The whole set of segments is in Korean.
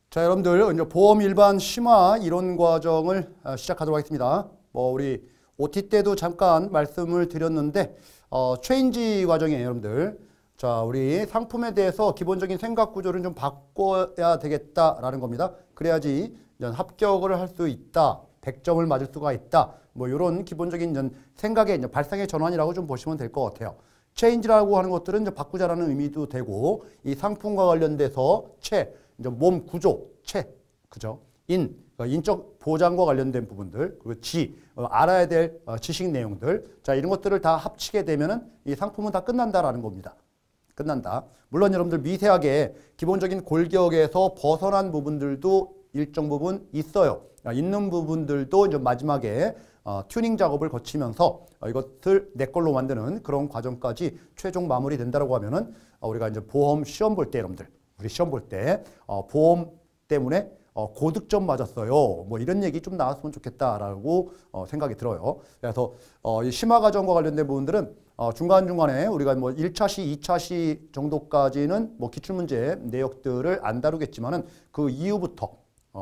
자, 여러분들 이제 보험 일반 심화 이론 과정을 시작하도록 하겠습니다. 우리 OT 때도 잠깐 말씀을 드렸는데 체인지 과정이에요, 여러분들. 자, 우리 상품에 대해서 기본적인 생각 구조를 좀 바꿔야 되겠다라는 겁니다. 그래야지 합격을 할 수 있다, 100점을 맞을 수가 있다. 이런 기본적인 생각의 발상의 전환이라고 좀 보시면 될 것 같아요. 체인지라고 하는 것들은 이제 바꾸자라는 의미도 되고, 이 상품과 관련돼서 몸 구조, 그죠? 인적 보장과 관련된 부분들, 그리고 알아야 될 지식 내용들. 자, 이런 것들을 다 합치게 되면은 이 상품은 다 끝난다라는 겁니다. 끝난다. 물론 여러분들 미세하게 기본적인 골격에서 벗어난 부분들도 일정 부분 있어요. 있는 부분들도 이제 마지막에 튜닝 작업을 거치면서 이것을 내 걸로 만드는 그런 과정까지 최종 마무리된다라고 하면은 우리가 이제 보험 시험 볼 때 여러분들, 우리 시험 볼 때 보험 때문에 고득점 맞았어요. 이런 얘기 좀 나왔으면 좋겠다라고 생각이 들어요. 그래서 이 심화 과정과 관련된 부분들은 중간중간에 우리가 1차시, 2차시 정도까지는 기출문제 내역들을 안 다루겠지만은 그 이후부터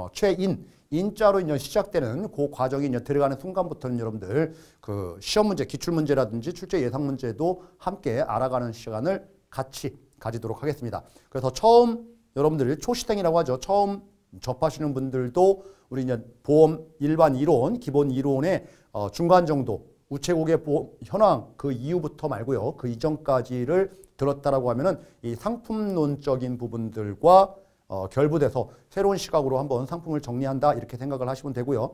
인자로 이제 시작되는 그 과정이 이제 들어가는 순간부터는 여러분들 그 시험 문제, 기출 문제라든지 출제 예상 문제도 함께 알아가는 시간을 같이 가지도록 하겠습니다. 그래서 처음 여러분들 초시생이라고 하죠. 처음 접하시는 분들도 우리 이제 보험 일반 이론, 기본 이론의 중간 정도, 우체국의 보험 현황 그 이후부터 말고요. 그 이전까지를 들었다라고 하면은 이 상품론적인 부분들과 결부돼서 새로운 시각으로 한번 상품을 정리한다 이렇게 생각을 하시면 되고요.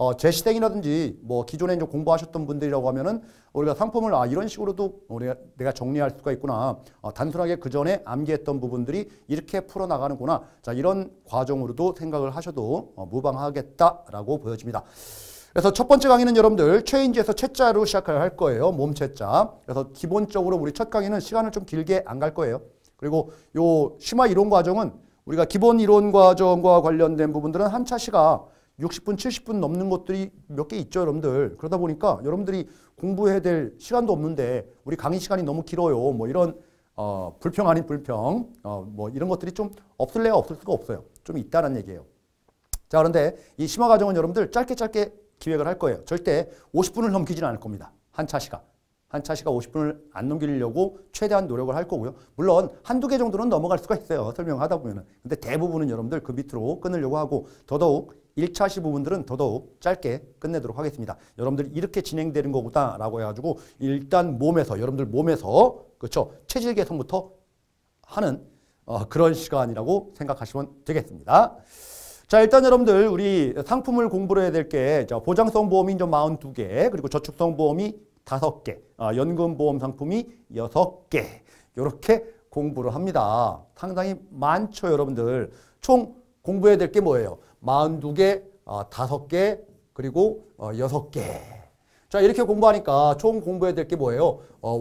재시생이라든지 기존에 이제 공부하셨던 분들이라고 하면은 우리가 상품을 이런 식으로도 내가 정리할 수가 있구나. 단순하게 그 전에 암기했던 부분들이 이렇게 풀어나가는구나. 자, 이런 과정으로도 생각을 하셔도 무방하겠다라고 보여집니다. 그래서 첫 번째 강의는 여러분들 체인지에서 채자로 시작을 할 거예요. 몸 채자. 그래서 기본적으로 우리 첫 강의는 시간을 좀 길게 안 갈 거예요. 그리고 요 심화 이론 과정은 우리가 기본 이론 과정과 관련된 부분들은 한 차시가 60분, 70분 넘는 것들이 몇 개 있죠, 여러분들. 그러다 보니까 여러분들이 공부해야 될 시간도 없는데 우리 강의 시간이 너무 길어요. 이런 불평 아닌 불평, 이런 것들이 좀 없을래야 없을 수가 없어요. 좀 있다는 얘기예요. 자, 그런데 이 심화 과정은 여러분들 짧게 기획을 할 거예요. 절대 50분을 넘기지는 않을 겁니다. 한 차시가 50분을 안 넘기려고 최대한 노력을 할 거고요. 물론 한두 개 정도는 넘어갈 수가 있어요. 설명하다 보면은. 근데 대부분은 여러분들 그 밑으로 끊으려고 하고, 더더욱 1차시 부분들은 더더욱 짧게 끝내도록 하겠습니다. 여러분들이 이렇게 진행되는 거구나 라고 해가지고 일단 여러분들 몸에서 그렇죠, 체질 개선부터 하는 그런 시간이라고 생각하시면 되겠습니다. 자, 일단 여러분들 우리 상품을 공부를 해야 될 게 보장성 보험이 42개, 그리고 저축성 보험이 5개, 연금보험 상품이 6개, 이렇게 공부를 합니다. 상당히 많죠, 여러분들. 총 공부해야 될 게 뭐예요? 42개, 5개, 그리고 6개. 자, 이렇게 공부하니까 총 공부해야 될 게 뭐예요?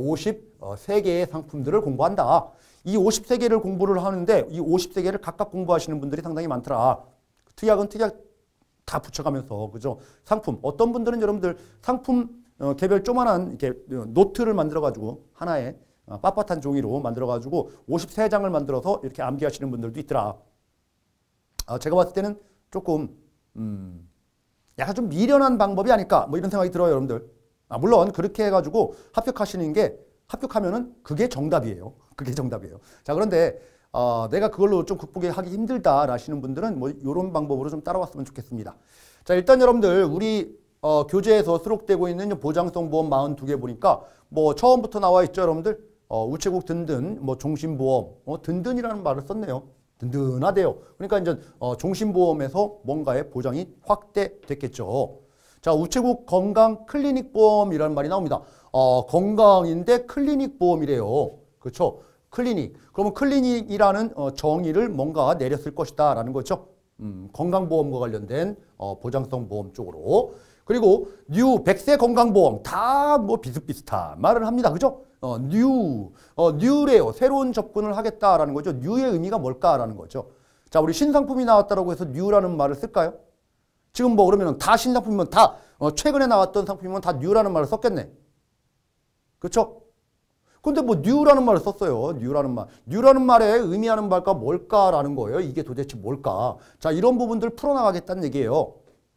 53개의 상품들을 공부한다. 이 53개를 공부를 하는데 이 53개를 각각 공부하시는 분들이 상당히 많더라. 특약은 특약 다 붙여가면서, 그죠? 상품. 어떤 분들은 여러분들 상품 개별 조만한 이렇게 노트를 만들어가지고 하나의 빳빳한 종이로 만들어가지고 53장을 만들어서 이렇게 암기하시는 분들도 있더라. 제가 봤을 때는 조금 약간 좀 미련한 방법이 아닐까 이런 생각이 들어요, 여러분들. 물론 그렇게 해가지고 합격하면은 그게 정답이에요. 그게 정답이에요. 자, 그런데 내가 그걸로 좀 극복하기 힘들다 라시는 분들은 이런 방법으로 좀 따라왔으면 좋겠습니다. 자, 일단 여러분들 우리 교재에서 수록되고 있는 보장성 보험 42개 보니까 처음부터 나와 있죠, 여러분들. 우체국 든든, 종신보험, 든든이라는 말을 썼네요. 든든하대요. 그러니까 이제 종신보험에서 뭔가의 보장이 확대됐겠죠. 자, 우체국 건강 클리닉 보험이라는 말이 나옵니다. 건강인데 클리닉 보험이래요. 그렇죠? 클리닉. 그러면 클리닉이라는 정의를 뭔가 내렸을 것이다 라는 거죠. 건강보험과 관련된 보장성 보험 쪽으로. 그리고 백세 건강보험 다 비슷비슷한 말을 합니다. 그죠? 뉴래요. 새로운 접근을 하겠다라는 거죠. 뉴의 의미가 뭘까라는 거죠. 자, 우리 신상품이 나왔다라고 해서 뉴라는 말을 쓸까요? 지금 그러면 다 신상품이면 다 최근에 나왔던 상품이면 다 뉴라는 말을 썼겠네. 그렇죠? 근데 뭐 new라는 말을 썼어요. new라는 말. new라는 말에 의미하는 바가 뭘까라는 거예요. 이게 도대체 뭘까? 자, 이런 부분들 풀어나가겠다는 얘기예요.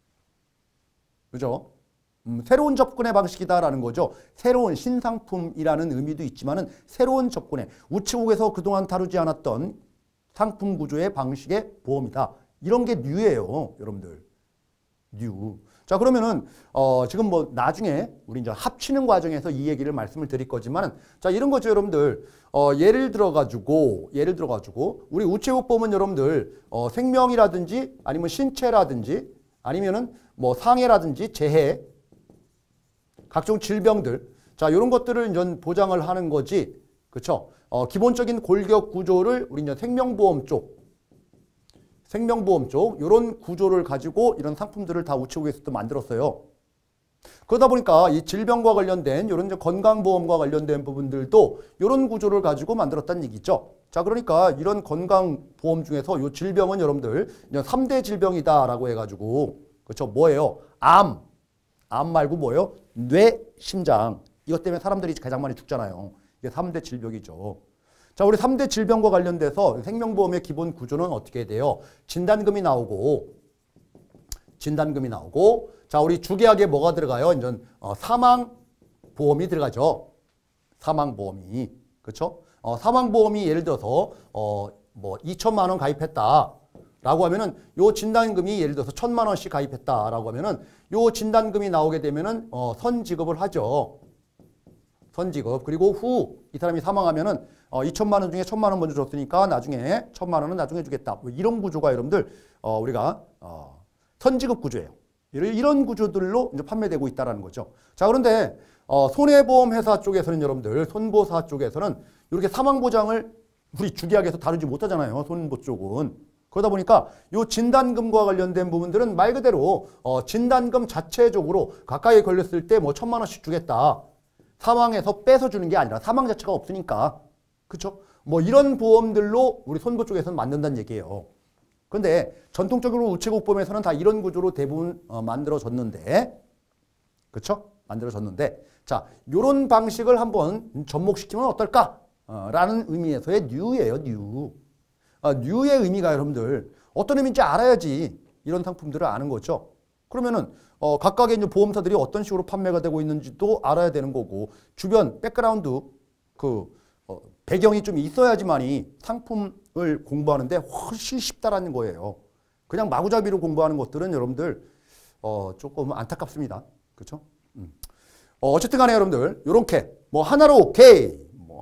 그죠? 새로운 접근의 방식이다라는 거죠. 새로운 신상품이라는 의미도 있지만은 새로운 접근의 우체국에서 그동안 다루지 않았던 상품 구조의 방식의 보험이다. 이런 게 new예요, 여러분들. new. 자, 그러면은 지금 뭐 나중에 우리 이제 합치는 과정에서 이 얘기를 말씀을 드릴 거지만은 자, 이런 거죠, 여러분들. 예를 들어 가지고 우리 우체국 보면 여러분들 생명이라든지 아니면 신체라든지 아니면은 뭐 상해라든지 재해 각종 질병들, 자, 이런 것들을 이제 보장을 하는 거지, 그렇죠? 기본적인 골격 구조를 우리 이제 생명보험 쪽 이런 구조를 가지고 이런 상품들을 다 우체국에서도 만들었어요. 그러다 보니까 이 질병과 관련된 이런 이제 건강보험과 관련된 부분들도 이런 구조를 가지고 만들었다는 얘기죠. 자, 그러니까 이런 건강보험 중에서 이 질병은 여러분들 3대 질병이다라고 해가지고, 그렇죠? 뭐예요? 암 말고 뭐예요? 뇌, 심장. 이것 때문에 사람들이 가장 많이 죽잖아요. 이게 3대 질병이죠. 자, 우리 3대 질병과 관련돼서 생명보험의 기본 구조는 어떻게 돼요? 진단금이 나오고, 자, 우리 주계약에 뭐가 들어가요? 이제 사망보험이 들어가죠. 사망보험이. 그렇죠? 사망보험이 예를 들어서 뭐 2천만 원 가입했다. 라고 하면은 요 진단금이 예를 들어서 1,000만 원씩 가입했다라고 하면은 요 진단금이 나오게 되면은 선지급을 하죠. 선지급. 그리고 후 이 사람이 사망하면은 2천만 원 중에 1,000만 원 먼저 줬으니까 나중에 1,000만 원은 나중에 주겠다. 뭐 이런 구조가 여러분들 우리가 선지급 구조예요. 이런 구조들로 이제 판매되고 있다라는 거죠. 자, 그런데 손해보험 회사 쪽에서는 여러분들 손보사 쪽에서는 이렇게 사망 보장을 우리 주계약에서 다루지 못하잖아요. 손보 쪽은. 그러다 보니까 이 진단금과 관련된 부분들은 말 그대로 진단금 자체적으로 가까이 걸렸을 때 뭐 1,000만 원씩 주겠다. 사망에서 뺏어 주는 게 아니라 사망 자체가 없으니까. 그렇죠? 뭐 이런 보험들로 우리 손보 쪽에서는 만든다는 얘기예요. 그런데 전통적으로 우체국 보험에서는 다 이런 구조로 대부분 만들어졌는데, 그렇죠? 만들어졌는데, 자, 이런 방식을 한번 접목시키면 어떨까? 라는 의미에서의 new예요, new. new의 의미가 여러분들 어떤 의미인지 알아야지 이런 상품들을 아는 거죠. 그러면은 각각의 이제 보험사들이 어떤 식으로 판매가 되고 있는지도 알아야 되는 거고, 주변 백그라운드 배경이 좀 있어야지만이 상품을 공부하는데 훨씬 쉽다라는 거예요. 그냥 마구잡이로 공부하는 것들은 여러분들 조금 안타깝습니다. 그렇죠? 어쨌든 간에 여러분들 요렇게 뭐 하나로 오케이,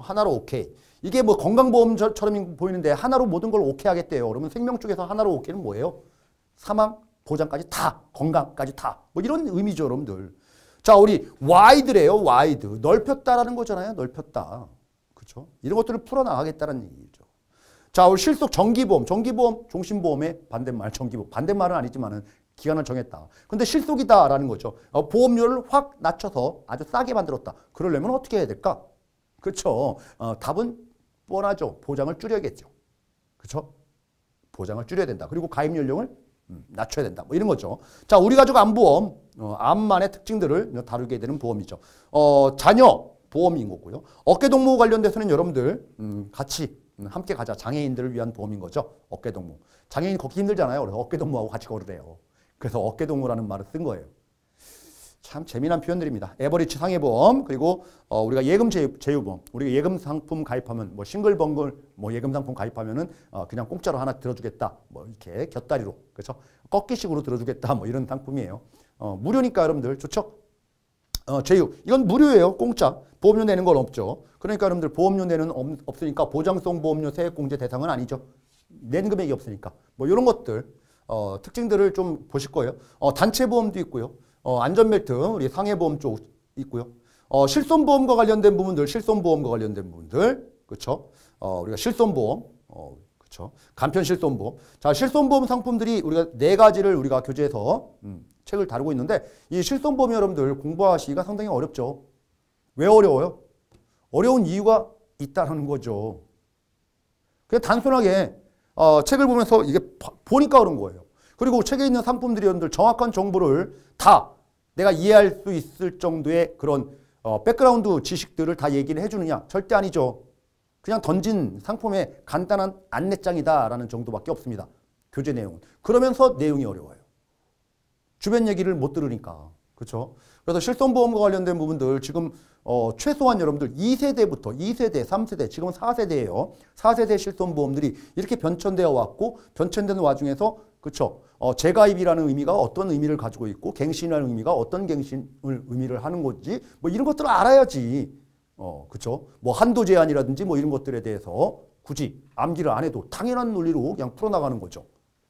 이게 뭐 건강보험처럼 보이는데 하나로 모든 걸 오케이 하겠대요. 그러면 생명 쪽에서 하나로 오케이는 뭐예요? 사망, 보장까지 다, 건강까지 다. 뭐 이런 의미죠, 여러분들. 자, 우리 와이드래요, 와이드. 넓혔다라는 거잖아요, 넓혔다. 그렇죠? 이런 것들을 풀어나가겠다는 얘기죠. 자, 우리 실속 정기보험, 종신보험의 반대말, 정기보험. 반대말은 아니지만은 기간을 정했다. 근데 실속이다라는 거죠. 보험료를 확 낮춰서 아주 싸게 만들었다. 그러려면 어떻게 해야 될까? 그렇죠. 답은 뻔하죠. 보장을 줄여야겠죠. 그렇죠? 보장을 줄여야 된다. 그리고 가입 연령을 낮춰야 된다. 뭐 이런 거죠. 자, 우리 가족 암보험, 암만의 특징들을 다루게 되는 보험이죠. 자녀 보험인 거고요. 어깨동무 관련돼서는 여러분들 같이 함께 가자. 장애인들을 위한 보험인 거죠. 어깨동무. 장애인 걷기 힘들잖아요. 그래서 어깨동무하고 같이 걸으래요. 그래서 어깨동무라는 말을 쓴 거예요. 참 재미난 표현들입니다. 에버리지 상해보험, 그리고 우리가 예금 제휴보험. 우리가 예금 상품 가입하면 뭐 싱글벙글 뭐 예금 상품 가입하면은 그냥 공짜로 하나 들어주겠다. 뭐 이렇게 곁다리로, 그렇죠? 꺾기식으로 들어주겠다. 뭐 이런 상품이에요. 무료니까 여러분들 좋죠? 제휴 이건 무료예요. 공짜. 보험료 내는 건 없죠. 그러니까 여러분들 보험료 내는 없으니까 보장성 보험료 세액공제 대상은 아니죠. 낸 금액이 없으니까. 뭐 이런 것들 특징들을 좀 보실 거예요. 단체 보험도 있고요. 안전벨트, 우리 상해보험 쪽 있고요. 실손보험과 관련된 부분들, 그렇죠? 우리가 실손보험, 그렇죠? 간편 실손보험. 자, 실손보험 상품들이 우리가 4가지를 우리가 교재에서 책을 다루고 있는데 이 실손보험 여러분들 공부하시기가 상당히 어렵죠. 왜 어려워요? 어려운 이유가 있다는 거죠. 그냥 단순하게 책을 보면서 이게 보니까 그런 거예요. 그리고 책에 있는 상품들이 여러분들 정확한 정보를 다 내가 이해할 수 있을 정도의 그런 백그라운드 지식들을 다 얘기를 해주느냐? 절대 아니죠. 그냥 던진 상품의 간단한 안내장이다라는 정도밖에 없습니다. 교재 내용은. 그러면서 내용이 어려워요. 주변 얘기를 못 들으니까. 그렇죠? 그래서 실손보험과 관련된 부분들 지금 최소한 여러분들 2세대부터 2세대, 3세대, 지금은 4세대예요. 4세대 실손보험들이 이렇게 변천되어 왔고 변천되는 와중에서 그렇죠? 재가입이라는 의미가 어떤 의미를 가지고 있고 갱신이라는 의미가 어떤 갱신을 의미를 하는 건지 뭐 이런 것들을 알아야지. 그렇죠? 뭐 한도 제한이라든지 뭐 이런 것들에 대해서 굳이 암기를 안 해도 당연한 논리로 그냥 풀어나가는 거죠.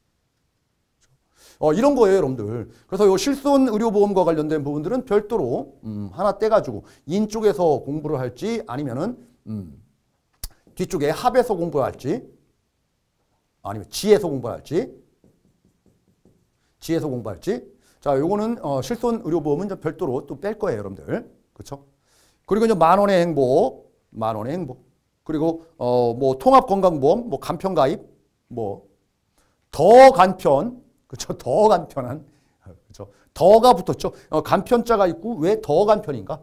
이런 거예요, 여러분들. 그래서 요 실손 의료보험과 관련된 부분들은 별도로 하나 떼가지고 인 쪽에서 공부를 할지 아니면은 뒤쪽에 합에서 공부를 할지 아니면 지에서 공부를 할지 지에서 공부할지 자, 요거는 실손 의료보험은 좀 별도로 또 뺄 거예요, 여러분들. 그렇죠? 그리고 이제 만원의 행복, 만원의 행복. 그리고 뭐 통합건강보험, 뭐 간편가입, 뭐 더 간편. 그렇죠. 더 간편한. 그렇죠. 더가 붙었죠. 간편자가 있고 왜 더 간편인가?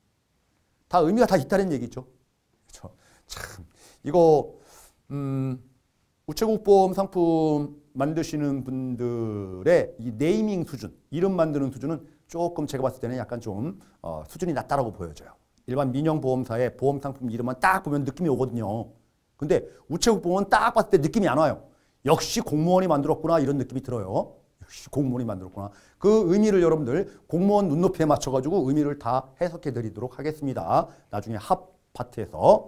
다 의미가 다 있다는 얘기죠. 그렇죠. 참 이거 우체국 보험 상품 만드시는 분들의 이 네이밍 수준, 이름 만드는 수준은 조금 제가 봤을 때는 약간 좀 수준이 낮다라고 보여져요. 일반 민영 보험사의 보험 상품 이름만 딱 보면 느낌이 오거든요. 근데 우체국 보험은 딱 봤을 때 느낌이 안 와요. 역시 공무원이 만들었구나 이런 느낌이 들어요. 역시 공무원이 만들었구나. 그 의미를 여러분들 공무원 눈높이에 맞춰가지고 의미를 다 해석해 드리도록 하겠습니다. 나중에 합 파트에서.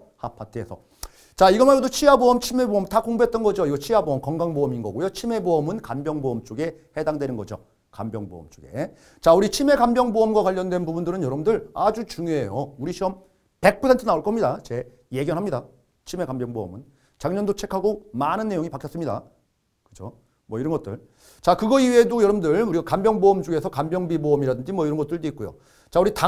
자, 이거 말고도 치아보험, 치매보험 다 공부했던 거죠. 이거 치아보험, 건강보험인 거고요. 치매보험은 간병보험 쪽에 해당되는 거죠. 간병보험 쪽에. 자, 우리 치매 간병보험과 관련된 부분들은 여러분들 아주 중요해요. 우리 시험 100% 나올 겁니다. 제 예견합니다. 치매 간병보험은. 작년도 책하고 많은 내용이 바뀌었습니다. 그죠? 뭐 이런 것들. 자, 그거 이외에도 여러분들 우리가 간병보험 중에서 간병비보험이라든지 뭐 이런 것들도 있고요. 자, 우리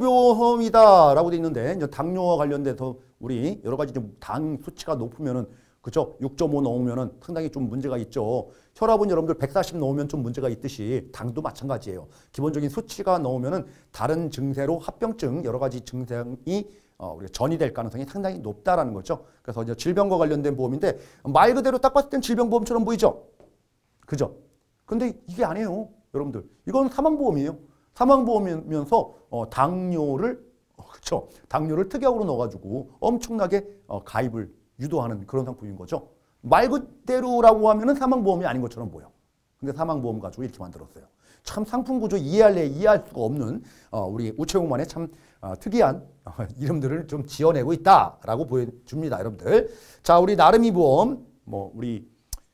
당뇨보험이다라고 돼 있는데 이제 당뇨와 관련돼서 우리 여러 가지 좀 당 수치가 높으면은 그죠? 6.5 넘으면은 상당히 좀 문제가 있죠. 혈압은 여러분들 140 넘으면 좀 문제가 있듯이 당도 마찬가지예요. 기본적인 수치가 넘으면은 다른 증세로 합병증 여러 가지 증상이 우리가 전이 될 가능성이 상당히 높다라는 거죠. 그래서 이제 질병과 관련된 보험인데 말 그대로 딱 봤을 땐 질병보험처럼 보이죠. 그죠? 근데 이게 아니에요, 여러분들. 이건 사망보험이에요. 사망보험이면서 당뇨를 그렇죠. 당뇨를 특약으로 넣어가지고 엄청나게 가입을 유도하는 그런 상품인 거죠. 말 그대로라고 하면은 사망보험이 아닌 것처럼 보여. 근데 사망보험 가지고 이렇게 만들었어요. 참 상품 구조 이해할 수가 없는 우리 우체국만의 참 특이한 이름들을 좀 지어내고 있다라고 보여줍니다, 여러분들. 자, 우리 나름이 보험, 뭐 우리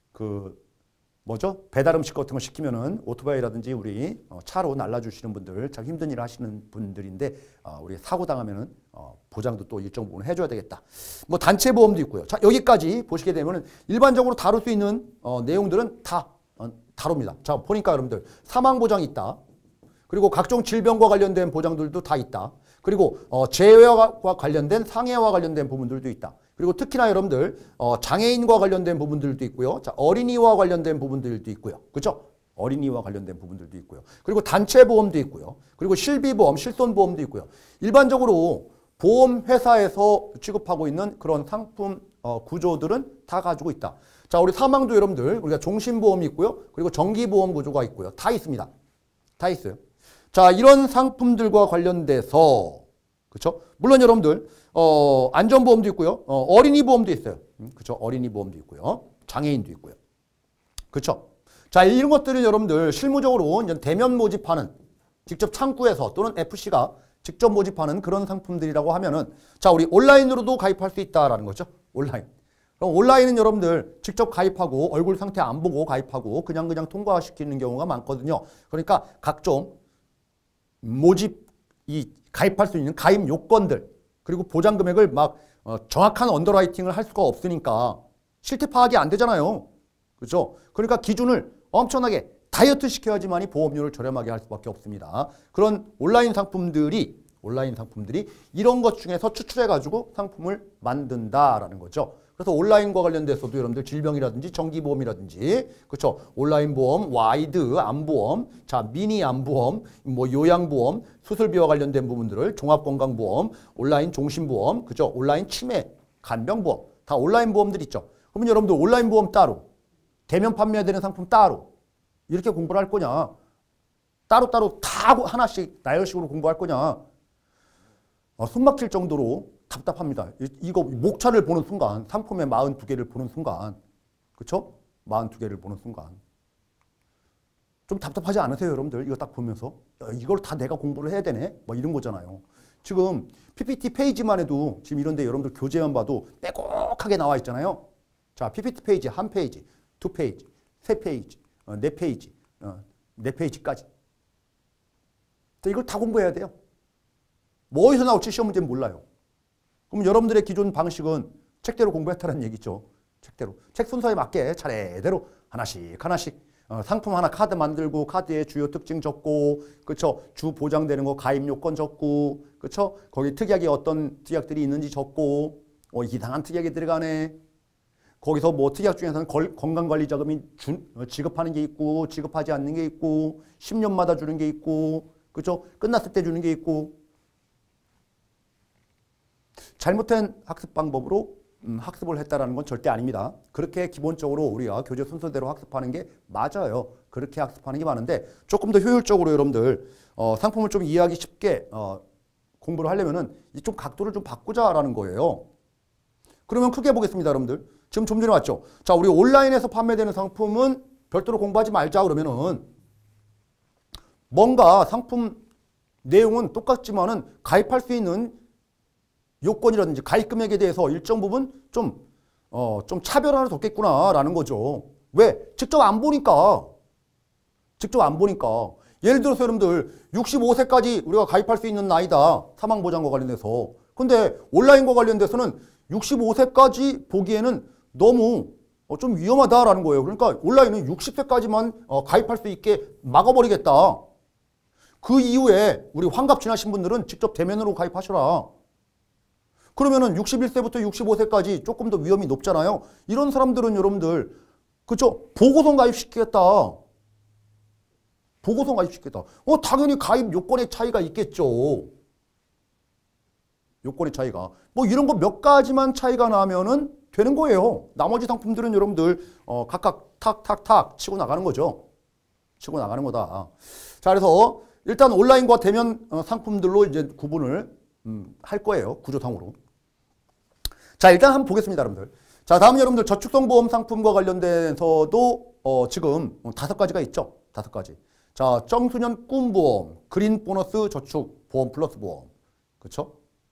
그 뭐죠? 배달 음식 같은 거 시키면은 오토바이라든지 우리 차로 날라주시는 분들, 참 힘든 일을 하시는 분들인데 우리 사고 당하면은 보장도 또 일정 부분 해줘야 되겠다. 뭐 단체 보험도 있고요. 자, 여기까지 보시게 되면은 일반적으로 다룰 수 있는 내용들은 다 다룹니다. 자, 보니까 여러분들 사망 보장이 있다. 그리고 각종 질병과 관련된 보장들도 다 있다. 그리고 재해와 관련된 상해와 관련된 부분들도 있다. 그리고 특히나 여러분들 장애인과 관련된 부분들도 있고요. 자, 어린이와 관련된 부분들도 있고요. 그렇죠? 어린이와 관련된 부분들도 있고요. 그리고 단체 보험도 있고요. 그리고 실비보험, 실손보험도 있고요. 일반적으로 보험회사에서 취급하고 있는 그런 상품 구조들은 다 가지고 있다. 자, 우리 사망도 여러분들 우리가 종신보험이 있고요. 그리고 정기보험 구조가 있고요. 다 있습니다. 다 있어요. 자, 이런 상품들과 관련돼서 그렇죠? 물론 여러분들 안전보험도 있고요. 어린이 보험도 있어요. 그렇죠? 어린이 보험도 있고요. 장애인도 있고요. 그렇죠? 자, 이런 것들을 여러분들 실무적으로 이제 대면 모집하는 직접 창구에서 또는 FC가 직접 모집하는 그런 상품들이라고 하면은 자, 우리 온라인으로도 가입할 수 있다라는 거죠. 온라인. 그럼 온라인은 여러분들 직접 가입하고 얼굴 상태 안 보고 가입하고 그냥 통과시키는 경우가 많거든요. 그러니까 각종 모집 가입할 수 있는 가입 요건들 그리고 보장 금액을 막 정확한 언더라이팅을 할 수가 없으니까 실태 파악이 안 되잖아요. 그렇죠? 그러니까 기준을 엄청나게 다이어트 시켜야지만이 보험료를 저렴하게 할 수밖에 없습니다. 그런 온라인 상품들이 이런 것 중에서 추출해 가지고 상품을 만든다라는 거죠. 그래서 온라인과 관련돼서도 여러분들 질병이라든지 정기보험이라든지 그렇죠. 온라인 보험, 와이드 암보험, 자 미니 암보험, 뭐 요양보험, 수술비와 관련된 부분들을 종합건강보험, 온라인 종신보험, 그렇죠. 온라인 치매, 간병보험 다 온라인 보험들 있죠. 그러면 여러분들 온라인 보험 따로, 대면 판매되는 상품 따로 이렇게 공부를 할 거냐? 따로따로 다 하나씩 나열식으로 공부할 거냐? 숨 막힐 정도로 답답합니다. 이거 목차를 보는 순간, 상품의 42개를 보는 순간, 그쵸? 42개를 보는 순간. 좀 답답하지 않으세요, 여러분들? 이거 딱 보면서. 야, 이걸 다 내가 공부를 해야 되네? 뭐 이런 거잖아요. 지금 PPT 페이지만 해도 지금 이런데 여러분들 교재만 봐도 빼곡하게 나와 있잖아요. 자, PPT 페이지, 한 페이지, 두 페이지, 세 페이지, 네 페이지, 네 페이지까지. 이걸 다 공부해야 돼요. 뭐 어디서 나올지 시험 문제는 몰라요. 그럼 여러분들의 기존 방식은 책대로 공부했다는 얘기죠. 책대로. 책 순서에 맞게 차례대로 하나씩 하나씩 상품 하나 카드 만들고 카드의 주요 특징 적고 그쵸 주 보장되는 거 가입 요건 적고 그쵸 거기 특약이 어떤 특약들이 있는지 적고 이상한 특약이 들어가네. 거기서 뭐 특약 중에서는 건강관리자금이 지급하는 게 있고 지급하지 않는 게 있고 10년마다 주는 게 있고 그쵸 끝났을 때 주는 게 있고 잘못된 학습 방법으로 학습을 했다라는 건 절대 아닙니다. 그렇게 기본적으로 우리가 교재 순서대로 학습하는 게 맞아요. 그렇게 학습하는 게 많은데 조금 더 효율적으로 여러분들 상품을 좀 이해하기 쉽게 공부를 하려면은 좀 각도를 좀 바꾸자라는 거예요. 그러면 크게 보겠습니다, 여러분들. 지금 좀 전에 왔죠. 자, 우리 온라인에서 판매되는 상품은 별도로 공부하지 말자 그러면은 뭔가 상품 내용은 똑같지만은 가입할 수 있는 요건이라든지 가입 금액에 대해서 일정 부분 좀 차별화를 뒀겠구나라는 거죠. 왜? 직접 안 보니까. 직접 안 보니까. 예를 들어서 여러분들 65세까지 우리가 가입할 수 있는 나이다. 사망보장과 관련돼서. 근데 온라인과 관련돼서는 65세까지 보기에는 너무 좀 위험하다라는 거예요. 그러니까 온라인은 60세까지만 가입할 수 있게 막아버리겠다. 그 이후에 우리 환갑 지나신 분들은 직접 대면으로 가입하셔라. 그러면은 61세부터 65세까지 조금 더 위험이 높잖아요. 이런 사람들은 여러분들 그쵸? 보고서 가입시키겠다. 보고서 가입시키겠다. 당연히 가입 요건의 차이가 있겠죠. 요건의 차이가. 뭐 이런 거 몇 가지만 차이가 나면은 되는 거예요. 나머지 상품들은 여러분들 각각 탁탁탁 치고 나가는 거죠. 치고 나가는 거다. 자, 그래서 일단 온라인과 대면 상품들로 이제 구분을 할 거예요. 구조상으로. 자, 일단 한번 보겠습니다, 여러분들. 자, 다음은 여러분들 저축성 보험 상품과 관련돼서도 지금 5가지가 있죠. 5가지. 자, 청소년 꿈보험, 그린 보너스 저축 보험 플러스 보험. 그렇죠?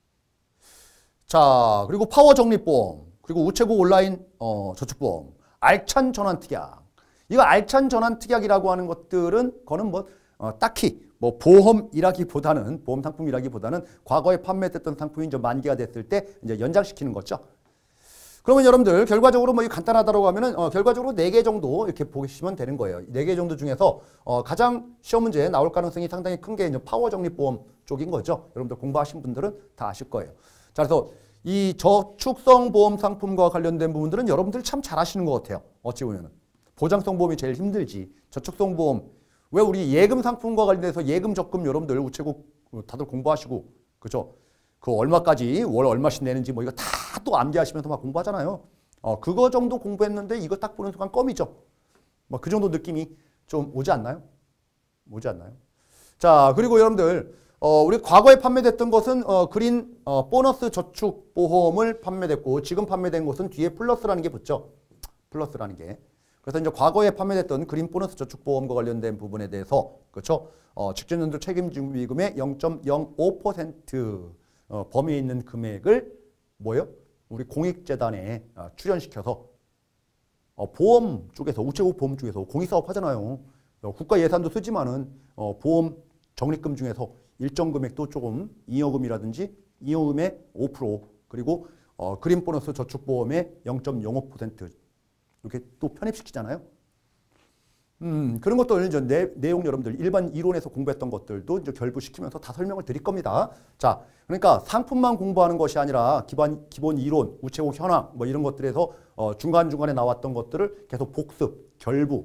자, 그리고 파워 적립보험, 그리고 우체국 온라인 저축보험, 알찬 전환 특약. 이거 알찬 전환 특약이라고 하는 것들은 그거는 뭐 딱히 뭐 보험이라기보다는 보험 상품이라기보다는 과거에 판매됐던 상품이 이제 만기가 됐을 때 이제 연장시키는 거죠. 그러면 여러분들 결과적으로 뭐 간단하다고 하면은 결과적으로 4개 정도 이렇게 보시면 되는 거예요. 4개 정도 중에서 가장 시험 문제에 나올 가능성이 상당히 큰 게 이제 파워 적립보험 쪽인 거죠. 여러분들 공부하신 분들은 다 아실 거예요. 자, 그래서 이 저축성 보험 상품과 관련된 부분들은 여러분들 참 잘 아시는 것 같아요. 어찌 보면은 보장성 보험이 제일 힘들지. 저축성 보험 왜 우리 예금 상품과 관련해서 예금 적금 여러분들 우체국 다들 공부하시고 그죠? 그 얼마까지 월 얼마씩 내는지 뭐 이거 다 또 암기하시면서 막 공부하잖아요. 그거 정도 공부했는데 이거 딱 보는 순간 껌이죠. 뭐 그 정도 느낌이 좀 오지 않나요? 오지 않나요? 자, 그리고 여러분들 우리 과거에 판매됐던 것은 그린 보너스 저축 보험을 판매됐고 지금 판매된 것은 뒤에 플러스라는 게 붙죠. 플러스라는 게. 그래서 이제 과거에 판매됐던 그린 보너스 저축보험과 관련된 부분에 대해서 그렇죠? 직전연도 책임지급의 0.05% 범위에 있는 금액을 뭐예요? 우리 공익재단에 출연시켜서 보험 쪽에서 우체국 보험 쪽에서 공익사업 하잖아요. 국가 예산도 쓰지만은 보험 적립금 중에서 일정 금액도 조금 잉여금이라든지 잉여금의 5% 그리고 그린 보너스 저축보험의 0.05% 이렇게 또 편입시키잖아요. 그런 것도 이제 내용 여러분들 일반 이론에서 공부했던 것들도 이제 결부시키면서 다 설명을 드릴 겁니다. 자, 그러니까 상품만 공부하는 것이 아니라 기본 이론, 우체국 현황 뭐 이런 것들에서 중간중간에 나왔던 것들을 계속 복습,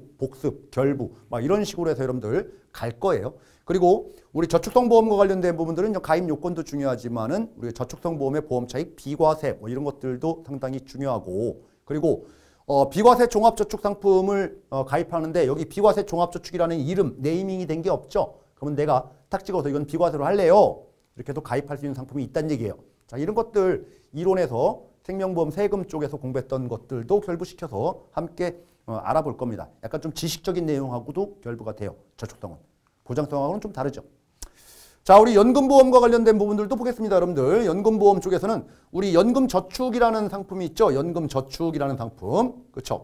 결부 막 이런 식으로 해서 여러분들 갈 거예요. 그리고 우리 저축성 보험과 관련된 부분들은 가입 요건도 중요하지만은 우리 저축성 보험의 보험 차익, 비과세 뭐 이런 것들도 상당히 중요하고 그리고 비과세 종합저축 상품을 가입하는데 여기 비과세 종합저축이라는 이름, 네이밍이 된 게 없죠. 그러면 내가 탁 찍어서 이건 비과세로 할래요. 이렇게 해도 가입할 수 있는 상품이 있다는 얘기예요. 자, 이런 것들 이론에서 생명보험 세금 쪽에서 공부했던 것들도 결부시켜서 함께 알아볼 겁니다. 약간 좀 지식적인 내용하고도 결부가 돼요. 저축성은. 보장성하고는 좀 다르죠. 자, 우리 연금보험과 관련된 부분들도 보겠습니다, 여러분들. 연금보험 쪽에서는 우리 연금저축이라는 상품이 있죠. 연금저축이라는 상품. 그렇죠?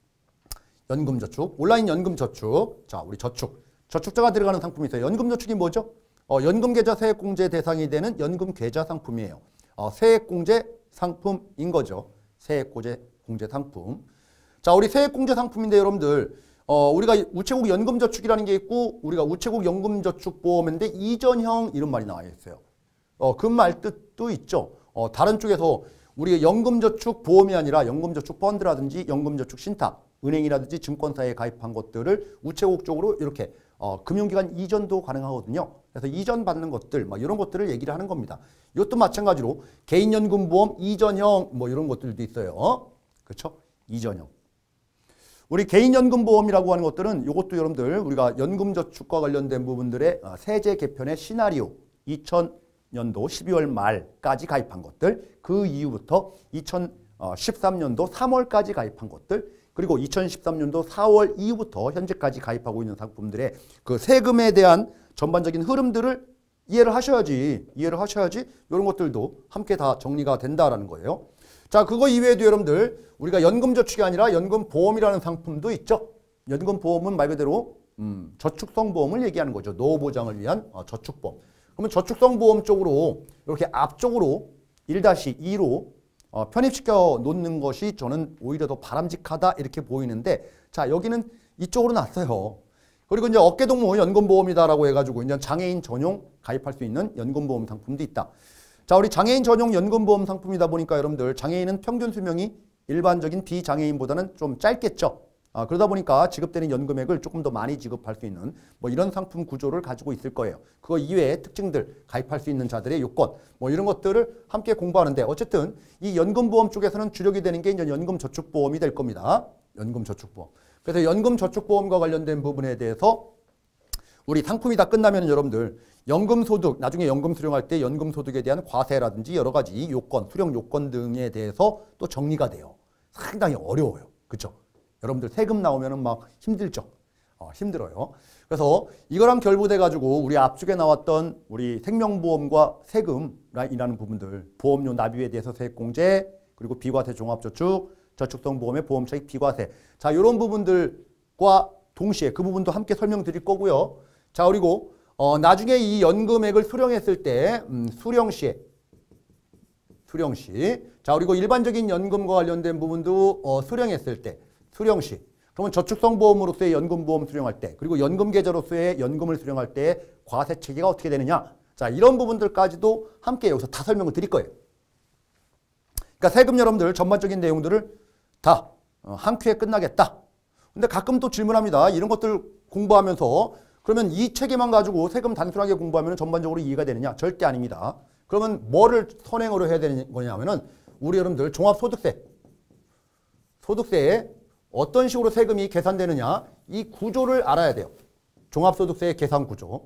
연금저축, 온라인 연금저축. 자, 우리 저축자가 들어가는 상품이 있어요. 연금저축이 뭐죠? 연금계좌 세액공제 대상이 되는 연금계좌 상품이에요. 세액공제 상품인 거죠. 세액공제 상품. 자, 우리 세액공제 상품인데 여러분들 우리가 우체국 연금저축이라는 게 있고 우리가 우체국 연금저축보험인데 이전형 이런 말이 나와 있어요. 그 말 뜻도 있죠. 다른 쪽에서 우리 연금저축 보험이 아니라 연금저축 펀드라든지 연금저축 신탁, 은행이라든지 증권사에 가입한 것들을 우체국 쪽으로 이렇게 금융기관 이전도 가능하거든요. 그래서 이전 받는 것들 막 이런 것들을 얘기를 하는 겁니다. 이것도 마찬가지로 개인연금보험 이전형 뭐 이런 것들도 있어요. 그렇죠? 이전형. 우리 개인연금보험이라고 하는 것들은 이것도 여러분들 우리가 연금저축과 관련된 부분들의 세제 개편의 시나리오 2000년도 12월 말까지 가입한 것들 그 이후부터 2013년도 3월까지 가입한 것들 그리고 2013년도 4월 이후부터 현재까지 가입하고 있는 상품들의 그 세금에 대한 전반적인 흐름들을 이해를 하셔야지 이런 것들도 함께 다 정리가 된다라는 거예요. 자, 그거 이외에도 여러분들 우리가 연금저축이 아니라 연금보험이라는 상품도 있죠. 연금보험은 말 그대로 저축성보험을 얘기하는 거죠. 노후 보장을 위한 저축보험. 그러면 저축성보험 쪽으로 이렇게 앞쪽으로 1-2로 편입시켜 놓는 것이 저는 오히려 더 바람직하다 이렇게 보이는데 자, 여기는 이쪽으로 놨어요. 그리고 이제 어깨동무 연금보험이다라고 해가지고 이제 장애인 전용 가입할 수 있는 연금보험 상품도 있다. 자, 우리 장애인 전용 연금보험 상품이다 보니까 여러분들 장애인은 평균 수명이 일반적인 비장애인보다는 좀 짧겠죠. 그러다 보니까 지급되는 연금액을 조금 더 많이 지급할 수 있는 뭐 이런 상품 구조를 가지고 있을 거예요. 그거 이외의 특징들, 가입할 수 있는 자들의 요건 뭐 이런 것들을 함께 공부하는데 어쨌든 이 연금보험 쪽에서는 주력이 되는 게 이제 연금저축보험이 될 겁니다. 연금저축보험. 그래서 연금저축보험과 관련된 부분에 대해서 우리 상품이 다 끝나면 여러분들 연금소득, 나중에 연금 수령할 때 연금소득에 대한 과세라든지 여러 가지 요건, 수령 요건 등에 대해서 또 정리가 돼요. 상당히 어려워요. 그렇죠? 여러분들 세금 나오면은 막 힘들죠? 힘들어요. 그래서 이거랑 결부돼가지고 우리 앞쪽에 나왔던 우리 생명보험과 세금이라는 부분들, 보험료 납입에 대해서 세액공제, 그리고 비과세 종합저축, 저축성보험의 보험차익 비과세. 자, 이런 부분들과 동시에 그 부분도 함께 설명드릴 거고요. 자, 그리고 나중에 이 연금액을 수령했을 때 수령시 자, 그리고 일반적인 연금과 관련된 부분도 수령했을 때 수령시 그러면 저축성보험으로서의 연금보험 수령할 때 그리고 연금계좌로서의 연금을 수령할 때 과세 체계가 어떻게 되느냐. 자, 이런 부분들까지도 함께 여기서 다 설명을 드릴 거예요. 그러니까 세금 여러분들 전반적인 내용들을 다 한 큐에 끝나겠다. 근데 가끔 또 질문합니다. 이런 것들 공부하면서 그러면 이 체계만 가지고 세금 단순하게 공부하면 전반적으로 이해가 되느냐? 절대 아닙니다. 그러면 뭐를 선행으로 해야 되는 거냐면은 우리 여러분들 소득세에 어떤 식으로 세금이 계산되느냐? 이 구조를 알아야 돼요. 종합소득세의 계산 구조.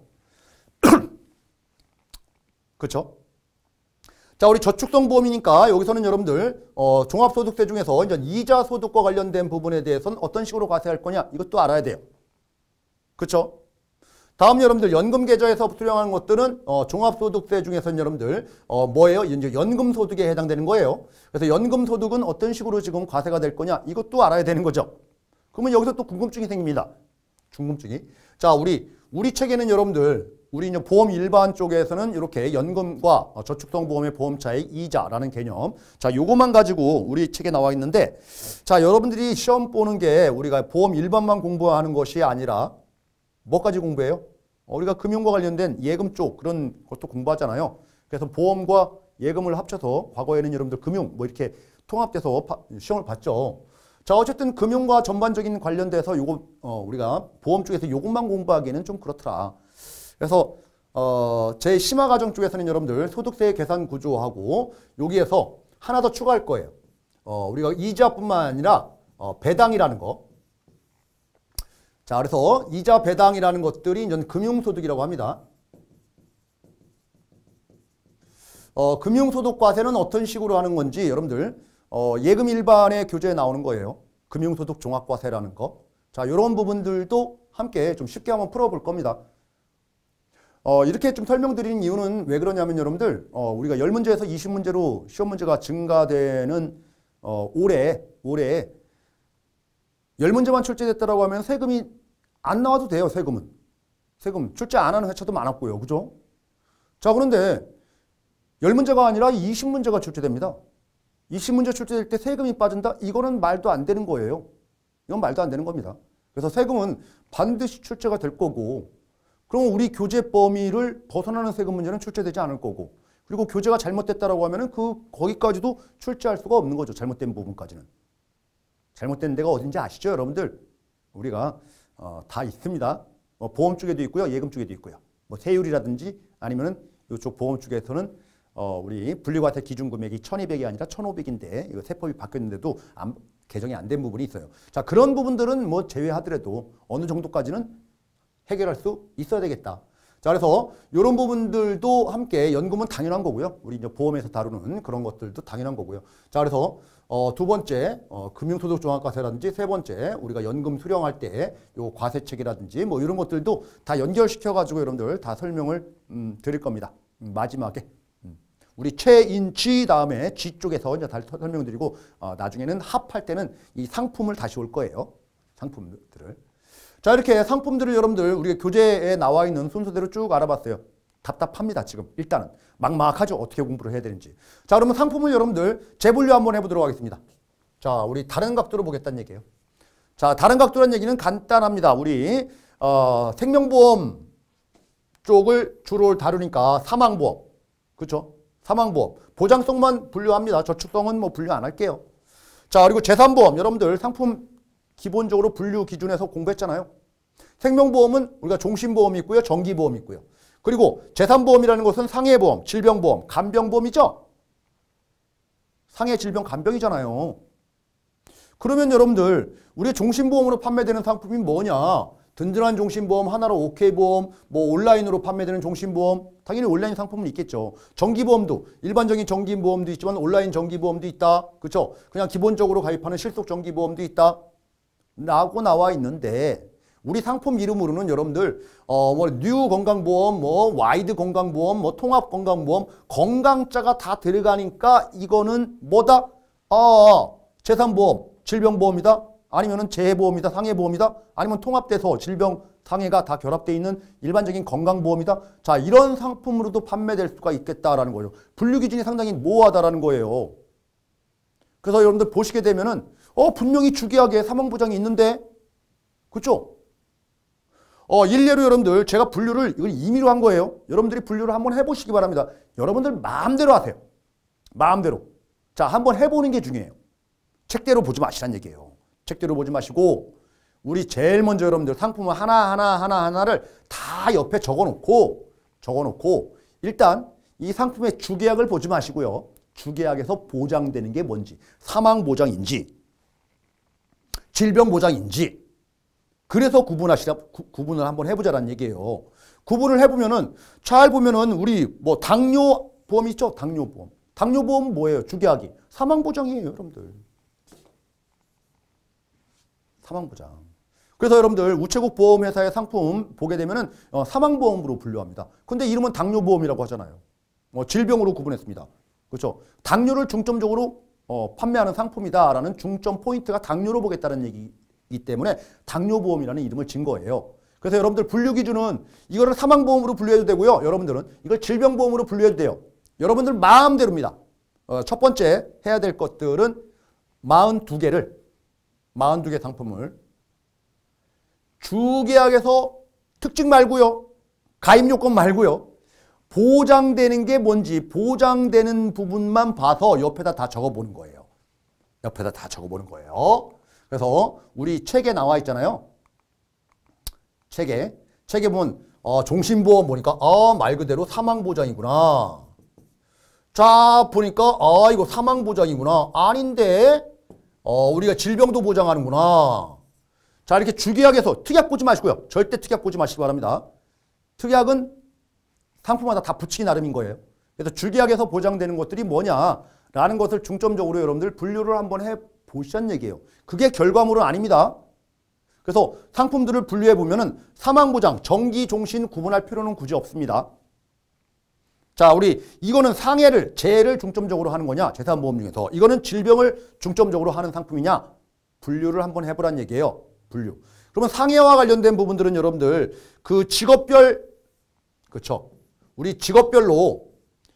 그렇죠? 자, 우리 저축성보험이니까 여기서는 여러분들 종합소득세 중에서 이제 이자소득과 관련된 부분에 대해서는 어떤 식으로 과세할 거냐? 이것도 알아야 돼요. 그렇죠? 다음 여러분들 연금계좌에서 수령하는 것들은 종합소득세 중에서는 여러분들 뭐예요? 이제 연금소득에 해당되는 거예요. 그래서 연금소득은 어떤 식으로 지금 과세가 될 거냐? 이것도 알아야 되는 거죠. 그러면 여기서 또 궁금증이 생깁니다. 궁금증이. 자, 우리 책에는 여러분들 우리 이제 보험 일반 쪽에서는 이렇게 연금과 저축성 보험의 보험 차익 이자라는 개념. 자, 요것만 가지고 우리 책에 나와 있는데, 자, 여러분들이 시험 보는 게 우리가 보험 일반만 공부하는 것이 아니라 뭐까지 공부해요? 우리가 금융과 관련된 예금 쪽 그런 것도 공부하잖아요. 그래서 보험과 예금을 합쳐서 과거에는 여러분들 금융 뭐 이렇게 통합돼서 시험을 봤죠. 자, 어쨌든 금융과 전반적인 관련돼서 요거 우리가 보험 쪽에서 요것만 공부하기에는 좀 그렇더라. 그래서 제 심화 과정 쪽에서는 여러분들 소득세 계산 구조하고 여기에서 하나 더 추가할 거예요. 우리가 이자뿐만 아니라 배당이라는 거. 자, 그래서 이자 배당이라는 것들이 이제 금융소득이라고 합니다. 금융소득과세는 어떤 식으로 하는 건지 여러분들 예금 일반의 교재에 나오는 거예요. 금융소득 종합과세라는 거. 자, 이런 부분들도 함께 좀 쉽게 한번 풀어볼 겁니다. 이렇게 좀 설명드리는 이유는 왜 그러냐면 여러분들 우리가 10문제에서 20문제로 시험 문제가 증가되는 올해 10문제만 출제됐다라고 하면 세금이 안 나와도 돼요. 세금 출제 안 하는 회차도 많았고요. 그죠? 자, 그런데 10문제가 아니라 20문제가 출제됩니다. 20문제 출제될 때 세금이 빠진다? 이거는 말도 안 되는 거예요. 이건 말도 안 되는 겁니다. 그래서 세금은 반드시 출제가 될 거고, 그럼 우리 교재 범위를 벗어나는 세금 문제는 출제되지 않을 거고, 그리고 교재가 잘못됐다라고 하면은 거기까지도 출제할 수가 없는 거죠. 잘못된 부분까지는. 잘못된 데가 어딘지 아시죠, 여러분들? 우리가 다 있습니다. 보험 쪽에도 있고요, 예금 쪽에도 있고요. 뭐 세율이라든지 아니면은 이쪽 보험 쪽에서는 우리 분리과세 기준 금액이 1,200이 아니라 1,500인데 이거 세법이 바뀌었는데도 개정이 안 된 부분이 있어요. 자, 그런 부분들은 뭐 제외하더라도 어느 정도까지는 해결할 수 있어야 되겠다. 자, 그래서 이런 부분들도 함께 연금은 당연한 거고요. 우리 이제 보험에서 다루는 그런 것들도 당연한 거고요. 자, 그래서 두 번째 금융소득 종합과세라든지 세 번째 우리가 연금 수령할 때 요 과세책이라든지 뭐 이런 것들도 다 연결시켜 가지고 여러분들 다 설명을 드릴 겁니다. 마지막에 우리 최인쥐 다음에 G 쪽에서 이제 다 설명드리고 나중에는 합할 때는 이 상품을 다시 올 거예요. 상품들을. 자, 이렇게 상품들을 여러분들 우리가 교재에 나와 있는 순서대로 쭉 알아봤어요. 답답합니다, 지금. 일단은. 막막하죠. 어떻게 공부를 해야 되는지. 자, 그러면 상품을 여러분들 재분류 한번 해보도록 하겠습니다. 자, 우리 다른 각도로 보겠다는 얘기예요. 자, 다른 각도라는 얘기는 간단합니다. 우리 생명보험 쪽을 주로 다루니까 사망보험. 그렇죠? 사망보험. 보장성만 분류합니다. 저축성은 뭐 분류 안 할게요. 자, 그리고 재산보험. 여러분들 상품 기본적으로 분류 기준에서 공부했잖아요. 생명보험은 우리가 종신보험이 있고요. 정기보험이 있고요. 그리고 재산보험이라는 것은 상해보험, 질병보험, 간병보험이죠. 상해, 질병, 간병이잖아요. 그러면 여러분들 우리 종신보험으로 판매되는 상품이 뭐냐? 든든한 종신보험, 하나로 오케이보험, 뭐 온라인으로 판매되는 종신보험, 당연히 온라인 상품은 있겠죠. 정기보험도 일반적인 정기보험도 있지만 온라인 정기보험도 있다. 그렇죠? 그냥 기본적으로 가입하는 실속 정기보험도 있다. 라고 나와 있는데 우리 상품 이름으로는 여러분들 뭐 뉴 건강보험, 뭐 와이드 건강보험, 뭐 통합 건강보험, 건강자가 다 들어가니까 이거는 뭐다? 재산보험, 질병보험이다. 아니면은 재해보험이다, 상해보험이다. 아니면 통합돼서 질병, 상해가 다 결합되어 있는 일반적인 건강보험이다. 자, 이런 상품으로도 판매될 수가 있겠다라는 거예요. 분류 기준이 상당히 모호하다라는 거예요. 그래서 여러분들 보시게 되면은 분명히 주계약에 사망보장이 있는데, 그렇죠? 일례로 여러분들 제가 분류를 이걸 임의로 한 거예요. 여러분들이 분류를 한번 해보시기 바랍니다. 여러분들 마음대로 하세요. 마음대로. 자, 한번 해보는 게 중요해요. 책대로 보지 마시란 얘기예요. 책대로 보지 마시고 우리 제일 먼저 여러분들 상품을 하나를 다 옆에 적어놓고 일단 이 상품의 주계약을 보지 마시고요. 주계약에서 보장되는 게 뭔지, 사망보장인지 질병보장인지, 그래서 구분을 한번 해보자라는 얘기예요. 구분을 해보면은 잘 보면은 우리 뭐 당뇨보험 있죠? 당뇨보험. 당뇨보험은 뭐예요? 주계약이 사망보장이에요, 여러분들. 사망보장. 그래서 여러분들 우체국 보험회사의 상품 보게 되면은 사망보험으로 분류합니다. 근데 이름은 당뇨보험이라고 하잖아요. 질병으로 구분했습니다. 그렇죠? 당뇨를 중점적으로 판매하는 상품이다라는 중점 포인트가 당뇨로 보겠다는 얘기이기 때문에 당뇨보험이라는 이름을 진 거예요. 그래서 여러분들 분류 기준은 이거를 사망보험으로 분류해도 되고요. 여러분들은 이걸 질병보험으로 분류해도 돼요. 여러분들 마음대로입니다. 첫 번째 해야 될 것들은 42개 상품을 주계약에서 특징 말고요. 가입 요건 말고요. 보장되는 게 뭔지 보장되는 부분만 봐서 옆에다 다 적어보는 거예요. 옆에다 다 적어보는 거예요. 그래서 우리 책에 나와 있잖아요. 책에 보면 종신보험 보니까 말 그대로 사망보장이구나. 자 보니까 이거 사망보장이구나. 아닌데 우리가 질병도 보장하는구나. 자 이렇게 주계약에서 특약 보지 마시고요. 절대 특약 보지 마시기 바랍니다. 특약은 상품마다 다 붙이기 나름인 거예요. 그래서 주계약에서 보장되는 것들이 뭐냐라는 것을 중점적으로 여러분들 분류를 한번 해보시란 얘기예요. 그게 결과물은 아닙니다. 그래서 상품들을 분류해 보면은 사망보장, 정기, 종신 구분할 필요는 굳이 없습니다. 자, 우리 이거는 상해를, 재해를 중점적으로 하는 거냐? 재산보험 중에서. 이거는 질병을 중점적으로 하는 상품이냐? 분류를 한번 해보란 얘기예요. 분류. 그러면 상해와 관련된 부분들은 여러분들 그 직업별, 그렇죠? 우리 직업별로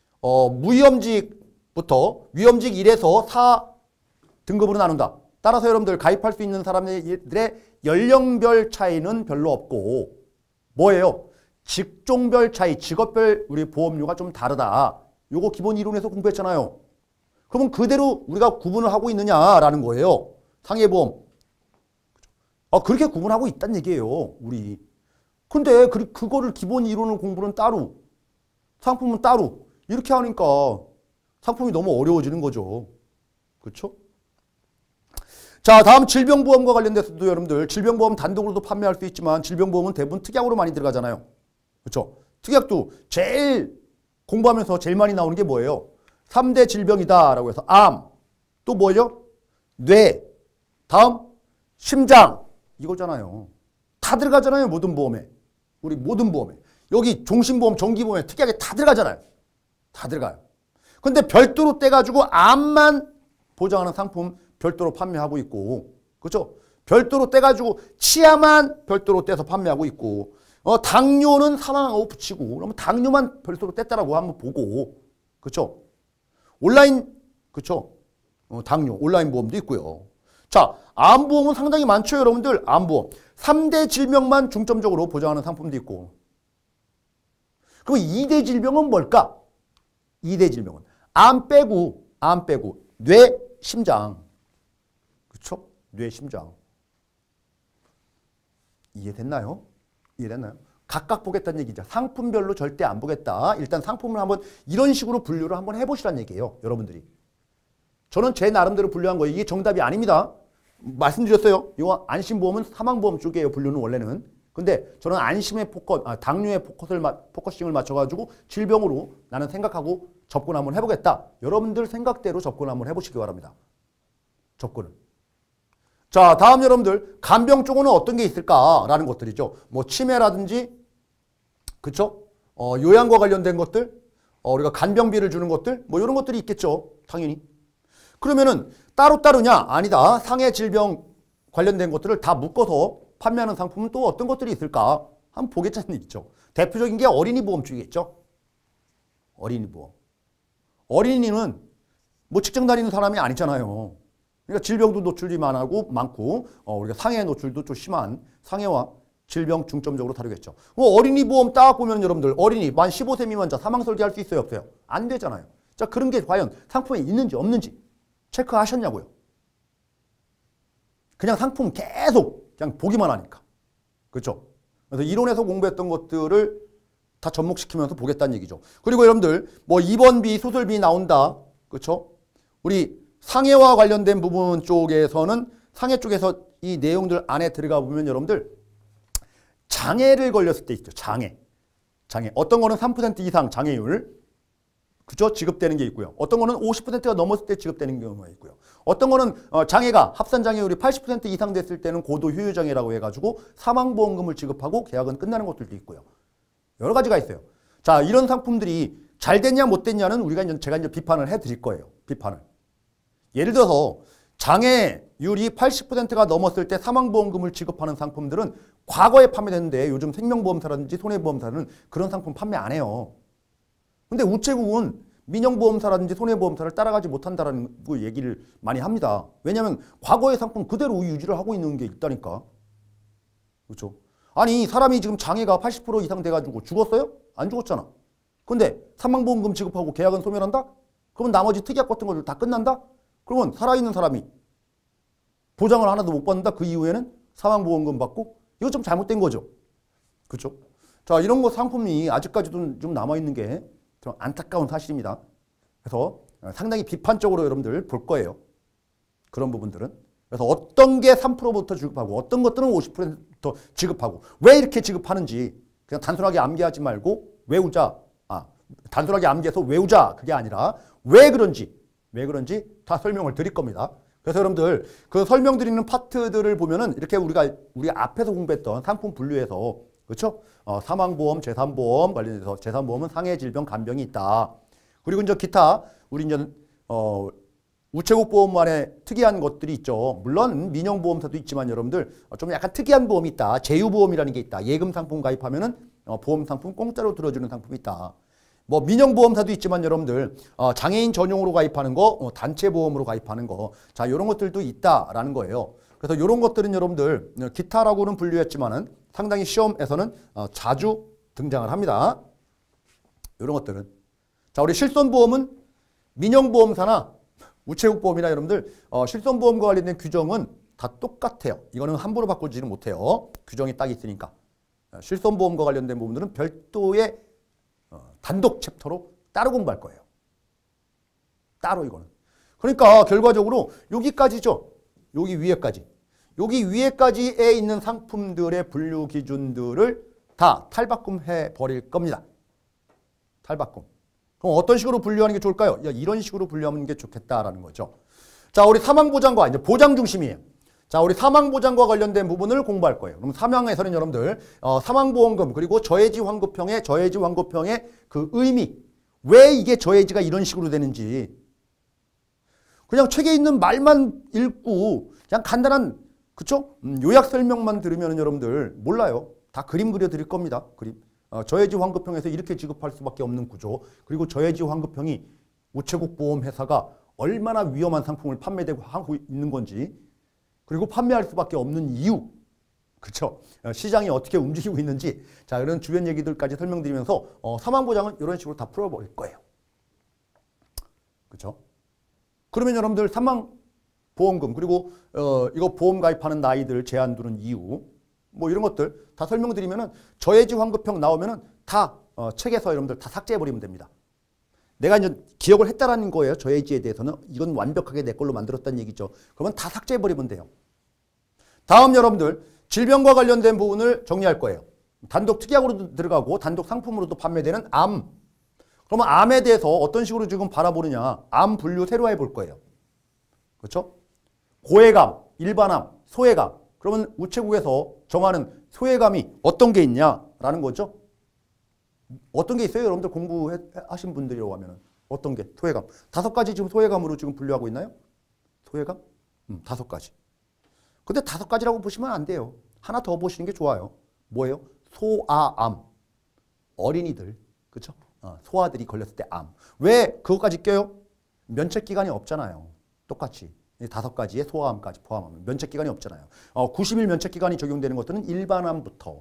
무위험직부터 위험직 1에서 4 등급으로 나눈다. 따라서 여러분들 가입할 수 있는 사람들의 연령별 차이는 별로 없고 뭐예요? 직종별 차이, 직업별 우리 보험료가 좀 다르다. 요거 기본 이론에서 공부했잖아요. 그러면 그대로 우리가 구분을 하고 있느냐라는 거예요. 상해보험. 그렇게 구분하고 있다는 얘기예요. 우리. 근데 그거를 기본 이론을 공부는 따로, 상품은 따로 이렇게 하니까 상품이 너무 어려워지는 거죠. 그렇죠? 자, 다음 질병보험과 관련돼서도 여러분들 질병보험 단독으로도 판매할 수 있지만 질병보험은 대부분 특약으로 많이 들어가잖아요. 그렇죠? 특약도 제일 공부하면서 제일 많이 나오는 게 뭐예요? 3대 질병이다라고 해서 암, 또 뭐죠? 뇌, 다음 심장 이거잖아요. 다 들어가잖아요. 모든 보험에. 우리 모든 보험에. 여기 종신보험, 정기보험에 특약에 다 들어가잖아요. 다 들어가요. 근데 별도로 떼가지고 암만 보장하는 상품 별도로 판매하고 있고, 그렇죠? 별도로 떼가지고 치아만 별도로 떼서 판매하고 있고, 당뇨는 사망하고 붙이고, 그러면 당뇨만 별도로 뗐다라고 한번 보고, 그렇죠? 온라인, 그렇죠? 당뇨 온라인 보험도 있고요. 자, 암보험은 상당히 많죠, 여러분들. 암보험 3대 질병만 중점적으로 보장하는 상품도 있고. 그럼 2대 질병은 뭘까? 2대 질병은 암 빼고 뇌, 심장. 그렇죠? 뇌, 심장. 이해됐나요? 이해됐나요? 각각 보겠다는 얘기죠. 상품별로 절대 안 보겠다. 일단 상품을 한번 이런 식으로 분류를 한번 해보시라는 얘기예요. 여러분들이. 저는 제 나름대로 분류한 거예요. 이게 정답이 아닙니다. 말씀드렸어요. 이거 안심보험은 사망보험 쪽이에요. 분류는 원래는. 근데 저는 안심의 당뇨의 포커싱을 맞춰가지고 질병으로 나는 생각하고 접근 한번 해보겠다. 여러분들 생각대로 접근 한번 해보시기 바랍니다. 접근을. 자, 다음 여러분들 간병 쪽은 어떤 게 있을까라는 것들이죠. 뭐 치매라든지, 그쵸? 요양과 관련된 것들, 우리가 간병비를 주는 것들, 뭐 이런 것들이 있겠죠. 당연히. 그러면은 따로따로냐? 아니다. 상해 질병 관련된 것들을 다 묶어서 판매하는 상품은 또 어떤 것들이 있을까? 한번 보겠다는 얘기죠. 대표적인 게 어린이 보험 쪽이겠죠. 어린이 보험. 어린이는 뭐 직장 다니는 사람이 아니잖아요. 그러니까 질병도 노출이 많고 우리가 상해 노출도 좀 심한 상해와 질병 중점적으로 다루겠죠. 어린이 보험 딱 보면 여러분들 어린이 만 15세 미만자 사망 설계할 수 있어요, 없어요? 안 되잖아요. 자, 그런 게 과연 상품에 있는지 없는지 체크하셨냐고요. 그냥 상품 계속 그냥 보기만 하니까. 그렇죠? 그래서 이론에서 공부했던 것들을 다 접목시키면서 보겠다는 얘기죠. 그리고 여러분들 뭐 입원비, 수술비 나온다. 그렇죠? 우리 상해와 관련된 부분 쪽에서는 상해 쪽에서 이 내용들 안에 들어가 보면 여러분들 장애를 걸렸을 때 있죠. 장애. 어떤 거는 3% 이상 장애율. 그죠? 지급되는 게 있고요. 어떤 거는 50%가 넘었을 때 지급되는 경우가 있고요. 어떤 거는 장애가 합산장애율이 80% 이상 됐을 때는 고도 효율장애라고 해가지고 사망보험금을 지급하고 계약은 끝나는 것들도 있고요. 여러 가지가 있어요. 자, 이런 상품들이 잘 됐냐 못 됐냐는 제가 이제 비판을 해드릴 거예요. 비판을. 예를 들어서 장애율이 80%가 넘었을 때 사망보험금을 지급하는 상품들은 과거에 판매됐는데 요즘 생명보험사라든지 손해보험사는 그런 상품 판매 안 해요. 근데 우체국은 민영보험사라든지 손해보험사를 따라가지 못한다라는 얘기를 많이 합니다. 왜냐하면 과거의 상품 그대로 유지를 하고 있는 게 있다니까. 그렇죠? 아니 사람이 지금 장애가 80% 이상 돼가지고 죽었어요? 안 죽었잖아. 근데 사망보험금 지급하고 계약은 소멸한다? 그러면 나머지 특약 같은 것들 다 끝난다? 그러면 살아있는 사람이 보장을 하나도 못 받는다? 그 이후에는 사망보험금 받고? 이거 좀 잘못된 거죠. 그렇죠? 자, 이런 거 상품이 아직까지도 좀 남아있는 게 좀 안타까운 사실입니다. 그래서 상당히 비판적으로 여러분들 볼 거예요. 그런 부분들은. 그래서 어떤 게 3%부터 지급하고 어떤 것들은 50%부터 지급하고 왜 이렇게 지급하는지 그냥 단순하게 암기하지 말고 외우자. 단순하게 암기해서 외우자. 그게 아니라 왜 그런지 다 설명을 드릴 겁니다. 그래서 여러분들 그 설명드리는 파트들을 보면은 이렇게 우리 앞에서 공부했던 상품 분류에서 그렇죠? 사망보험, 재산보험 관련해서 재산보험은 상해, 질병, 간병이 있다. 그리고 이제 기타 우리 이제 우체국 보험만의 특이한 것들이 있죠. 물론 민영보험사도 있지만 여러분들 좀 약간 특이한 보험이 있다. 제휴보험이라는 게 있다. 예금 상품 가입하면은 보험 상품 공짜로 들어주는 상품이 있다. 뭐 민영보험사도 있지만 여러분들 장애인 전용으로 가입하는 거, 단체보험으로 가입하는 거, 자 이런 것들도 있다라는 거예요. 그래서 이런 것들은 여러분들 기타라고는 분류했지만은 상당히 시험에서는 자주 등장을 합니다. 이런 것들은 자 우리 실손보험은 민영보험사나 우체국보험이나 여러분들 실손보험과 관련된 규정은 다 똑같아요. 이거는 함부로 바꾸지는 못해요. 규정이 딱 있으니까. 실손보험과 관련된 부분들은 별도의 단독 챕터로 따로 공부할 거예요. 따로 이거는. 그러니까 결과적으로 여기까지죠. 여기 위에까지. 여기 위에까지에 있는 상품들의 분류 기준들을 다 탈바꿈해 버릴 겁니다. 탈바꿈. 그럼 어떤 식으로 분류하는 게 좋을까요? 이런 식으로 분류하는 게 좋겠다라는 거죠. 자, 우리 사망보장과 이제 보장 중심이에요. 자, 우리 사망보장과 관련된 부분을 공부할 거예요. 그럼 사망에서는 여러분들 사망보험금 그리고 저해지 환급형의 그 의미, 왜 이게 저해지가 이런 식으로 되는지 그냥 책에 있는 말만 읽고 그냥 간단한 그쵸? 요약 설명만 들으면 여러분들 몰라요. 다 그림 그려드릴 겁니다. 그림. 저해지 환급형에서 이렇게 지급할 수밖에 없는 구조. 그리고 저해지 환급형이 우체국 보험회사가 얼마나 위험한 상품을 판매되고 하고 있는 건지 그리고 판매할 수밖에 없는 이유. 그쵸? 시장이 어떻게 움직이고 있는지 자 이런 주변 얘기들까지 설명드리면서 사망보장은 이런 식으로 다 풀어버릴 거예요. 그쵸? 그러면 여러분들 사망보험금 그리고 이거 보험 가입하는 나이들 제한 두는 이유 뭐 이런 것들 다 설명드리면은 저해지 환급형 나오면은 다 책에서 여러분들 다 삭제해버리면 됩니다. 내가 이제 기억을 했다라는 거예요. 저해지에 대해서는 이건 완벽하게 내 걸로 만들었다는 얘기죠. 그러면 다 삭제해버리면 돼요. 다음 여러분들 질병과 관련된 부분을 정리할 거예요. 단독 특약으로도 들어가고 단독 상품으로도 판매되는 암. 그러면 암에 대해서 어떤 식으로 지금 바라보느냐. 암 분류 새로 해볼 거예요. 그렇죠? 고해감, 일반암, 소해감. 그러면 우체국에서 정하는 소해감이 어떤 게 있냐라는 거죠. 어떤 게 있어요? 여러분들 공부하신 분들이라고 하면 어떤 게? 소해감. 5가지 지금 소해감으로 지금 분류하고 있나요? 소해감? 5가지. 근데 5가지라고 보시면 안 돼요. 하나 더 보시는 게 좋아요. 뭐예요? 소아암. 어린이들. 그렇죠? 소아들이 걸렸을 때 암. 왜 그것까지 껴요? 면책기간이 없잖아요. 똑같이. 5가지의 소아암까지 포함하면 면책기간이 없잖아요. 90일 면책기간이 적용되는 것들은 일반암부터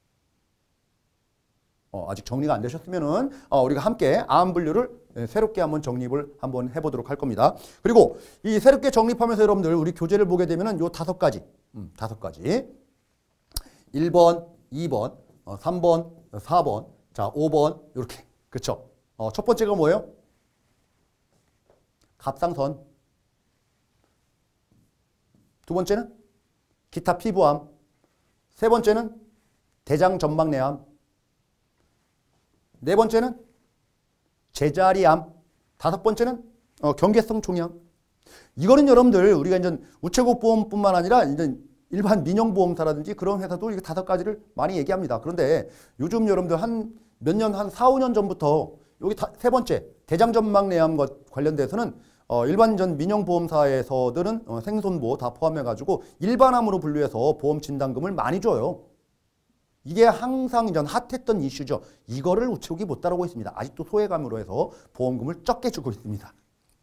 아직 정리가 안 되셨으면은 우리가 함께 암 분류를 새롭게 한번 정립을 한번 해보도록 할 겁니다. 그리고 이 새롭게 정립하면서 여러분들 우리 교재를 보게 되면은 요 5가지, 5가지 1번, 2번, 3번, 4번, 자 5번 이렇게 그렇죠? 첫 번째가 뭐예요? 갑상선. 두 번째는 기타 피부암. 세 번째는 대장전막내암. 네 번째는 제자리암. 5번째는 경계성 종양. 이거는 여러분들 우리가 이제 우체국 보험뿐만 아니라 이제 일반 민영보험사라든지 그런 회사도 이게 5가지를 많이 얘기합니다. 그런데 요즘 여러분들 한 몇 년, 한 4, 5년 전부터 여기 세 번째 대장전막내암과 관련돼서는 일반 전 민영보험사에서들은 생손보 다 포함해가지고 일반암으로 분류해서 보험 진단금을 많이 줘요. 이게 항상 전 핫했던 이슈죠. 이거를 우체국이 못 따르고 있습니다. 아직도 소외감으로 해서 보험금을 적게 주고 있습니다.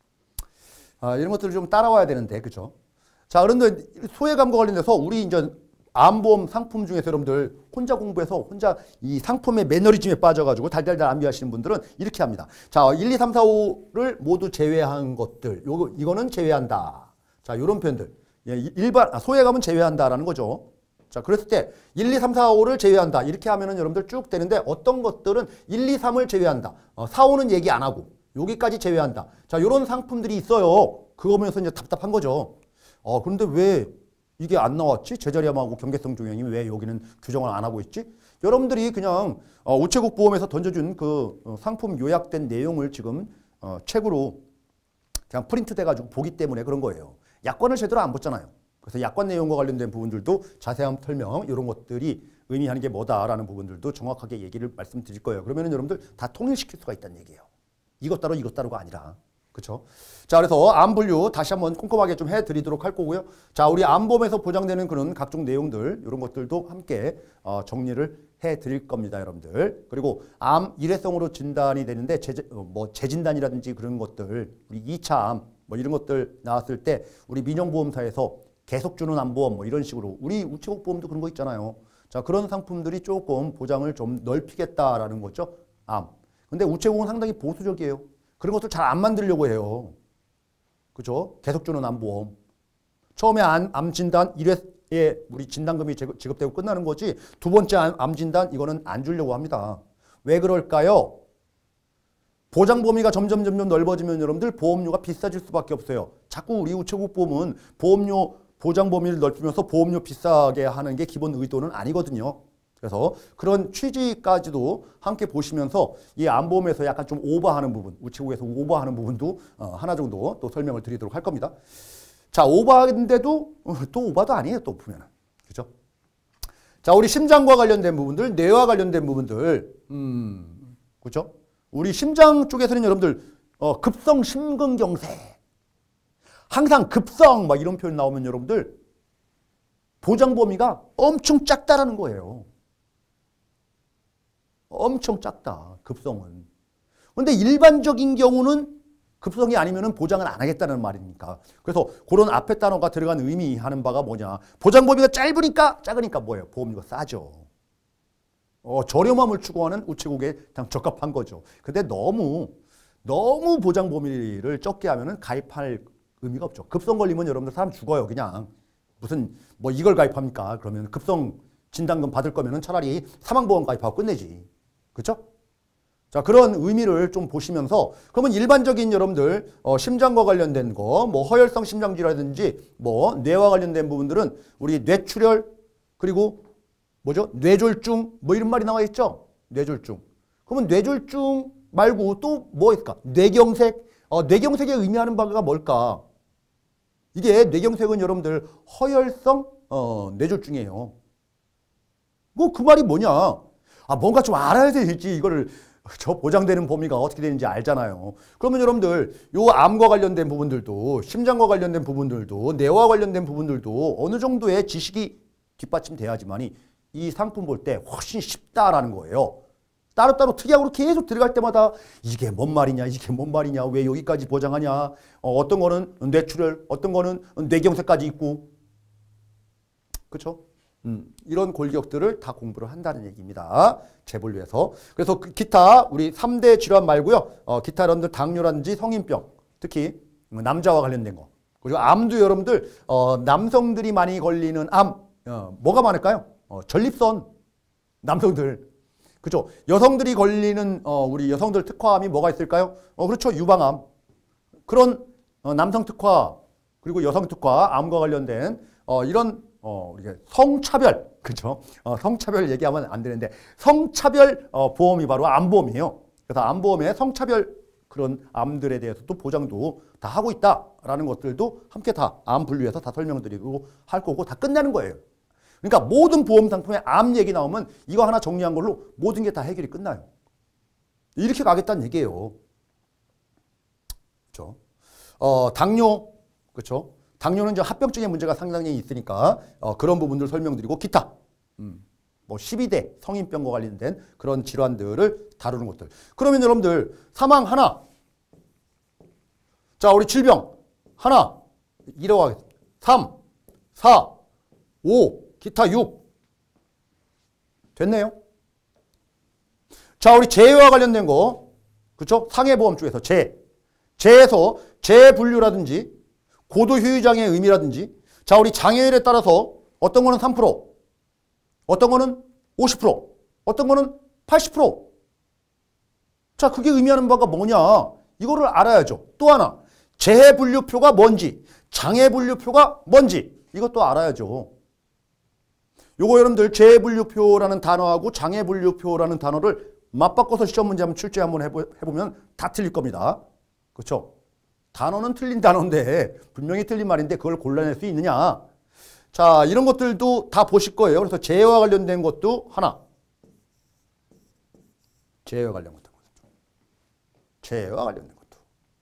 이런 것들을 좀 따라와야 되는데, 그죠? 자, 그런데 소외감과 관련돼서 우리 이제 암보험 상품 중에서 여러분들 혼자 공부해서 혼자 이 상품의 매너리즘에 빠져가지고 달달달 암비하시는 분들은 이렇게 합니다. 자, 1, 2, 3, 4, 5를 모두 제외한 것들. 이거는 제외한다. 자, 요런 표현들. 소외감은 제외한다라는 거죠. 자, 그랬을 때 1, 2, 3, 4, 5를 제외한다. 이렇게 하면은 여러분들 쭉 되는데 어떤 것들은 1, 2, 3을 제외한다. 4, 5는 얘기 안 하고 여기까지 제외한다. 자, 요런 상품들이 있어요. 그거 보면서 이제 답답한 거죠. 그런데 왜 이게 안 나왔지? 제자리암하고 경계성 종양이 왜 여기는 규정을 안 하고 있지? 여러분들이 그냥 우체국 보험에서 던져준 그 상품 요약된 내용을 지금 책으로 그냥 프린트 돼가지고 보기 때문에 그런 거예요. 약관을 제대로 안 봤잖아요. 그래서 약관 내용과 관련된 부분들도 자세한 설명 이런 것들이 의미하는 게 뭐다라는 부분들도 정확하게 얘기를 말씀드릴 거예요. 그러면 여러분들 다 통일시킬 수가 있다는 얘기예요. 이것 따로 이것 따로가 아니라. 그렇죠? 자, 그래서 암 분류 다시 한번 꼼꼼하게 좀 해드리도록 할 거고요. 자, 우리 암보험에서 보장되는 그런 각종 내용들 이런 것들도 함께 정리를 해드릴 겁니다, 여러분들. 그리고 암 일회성으로 진단이 되는데 재진단이라든지 그런 것들, 우리 2차 암 뭐 이런 것들 나왔을 때 우리 민영보험사에서 계속 주는 암보험 뭐 이런 식으로 우리 우체국 보험도 그런 거 있잖아요. 자, 그런 상품들이 조금 보장을 좀 넓히겠다라는 거죠. 암. 근데 우체국은 상당히 보수적이에요. 그런 것들 잘 안 만들려고 해요. 그죠? 계속 주는 암보험. 처음에 암 진단 1회에 우리 진단금이 지급되고 끝나는 거지 두 번째 암 진단 이거는 안 주려고 합니다. 왜 그럴까요? 보장 범위가 점점 넓어지면 여러분들 보험료가 비싸질 수밖에 없어요. 자꾸 우리 우체국 보험은 보험료 보장 범위를 넓히면서 보험료 비싸게 하는 게 기본 의도는 아니거든요. 그래서 그런 취지까지도 함께 보시면서 이 암보험에서 약간 좀 오버하는 부분, 우체국에서 오버하는 부분도 하나 정도 또 설명을 드리도록 할 겁니다. 자, 오버인데도 또 오버도 아니에요. 또 보면은. 그죠? 자, 우리 심장과 관련된 부분들, 뇌와 관련된 부분들, 그죠? 우리 심장 쪽에서는 여러분들 급성 심근경색, 항상 급성 막 이런 표현 나오면 여러분들 보장 범위가 엄청 작다라는 거예요. 엄청 작다, 급성은. 그런데 일반적인 경우는 급성이 아니면 보장을 안 하겠다는 말이니까. 그래서 그런 앞에 단어가 들어간 의미하는 바가 뭐냐. 보장 범위가 작으니까 뭐예요? 보험료가 싸죠. 저렴함을 추구하는 우체국에 그냥 적합한 거죠. 근데 너무 보장 범위를 적게 하면은 가입할 의미가 없죠. 급성 걸리면 여러분들 사람 죽어요. 그냥 무슨 뭐 이걸 가입합니까? 그러면 급성 진단금 받을 거면은 차라리 사망보험 가입하고 끝내지. 그렇죠? 자, 그런 의미를 좀 보시면서 그러면 일반적인 여러분들 심장과 관련된 거, 뭐 허혈성 심장질환이라든지 뭐 뇌와 관련된 부분들은 우리 뇌출혈 그리고 뭐죠? 뇌졸중 뭐 이런 말이 나와 있죠? 뇌졸중. 그러면 뇌졸중 말고 또 뭐 있을까? 뇌경색. 뇌경색이 의미하는 바가 뭘까? 이게 뇌경색은 여러분들 허혈성 뇌졸중이에요. 그 말이 뭐냐? 뭔가 좀 알아야 되지. 이거를 저 보장되는 범위가 어떻게 되는지 알잖아요. 그러면 여러분들 요 암과 관련된 부분들도 심장과 관련된 부분들도 뇌와 관련된 부분들도 어느 정도의 지식이 뒷받침돼야지만이 이 상품 볼 때 훨씬 쉽다라는 거예요. 따로따로 특약으로 계속 들어갈 때마다 이게 뭔 말이냐, 이게 뭔 말이냐, 왜 여기까지 보장하냐, 어떤 거는 뇌출혈, 어떤 거는 뇌경색까지 있고, 그렇죠? 이런 골격들을 다 공부를 한다는 얘기입니다. 재분류해서. 그래서 기타 우리 3대 질환 말고요. 기타 여러분들 당뇨라든지 성인병, 특히 남자와 관련된 거. 그리고 암도 여러분들 남성들이 많이 걸리는 암 뭐가 많을까요? 전립선 남성들. 그렇죠? 여성들이 걸리는 우리 여성들 특화암이 뭐가 있을까요? 그렇죠. 유방암. 그런 남성 특화 그리고 여성 특화 암과 관련된 이런 이게 성차별, 그렇죠? 성차별 얘기하면 안 되는데 성차별 보험이 바로 암보험이에요. 그래서 암보험에 성차별 그런 암들에 대해서도 보장도 다 하고 있다라는 것들도 함께 다 암 분류해서 다 설명드리고 할 거고 다 끝나는 거예요. 그러니까 모든 보험 상품에 암 얘기 나오면 이거 하나 정리한 걸로 모든 게 다 해결이 끝나요. 이렇게 가겠다는 얘기예요. 그렇죠? 당뇨, 그렇죠? 당뇨는 이제 합병증의 문제가 상당히 있으니까 그런 부분들 설명드리고 기타. 뭐 12대 성인병과 관련된 그런 질환들을 다루는 것들. 그러면 여러분들 사망 하나. 자, 우리 질병 하나. 이라고 하겠습니다. 3, 4, 5, 기타 6. 됐네요. 자, 우리 재해와 관련된 거. 그렇죠? 상해보험 쪽에서 재해에서 재분류라든지 고도휴유장애의 의미라든지 자, 우리 장애율에 따라서 어떤 거는 3%, 어떤 거는 50%, 어떤 거는 80%. 자, 그게 의미하는 바가 뭐냐? 이거를 알아야죠. 또 하나, 재해분류표가 뭔지, 장애분류표가 뭔지 이것도 알아야죠. 요거 여러분들 재해분류표라는 단어하고 장애분류표라는 단어를 맞바꿔서 시험 문제 한번 출제 한번 해보면 다 틀릴 겁니다. 그렇죠? 단어는 틀린 단어인데 분명히 틀린 말인데 그걸 골라낼 수 있느냐. 자, 이런 것들도 다 보실 거예요. 그래서 재해와 관련된 것도 하나. 재해와 관련된 것도. 재해와 관련된 것도.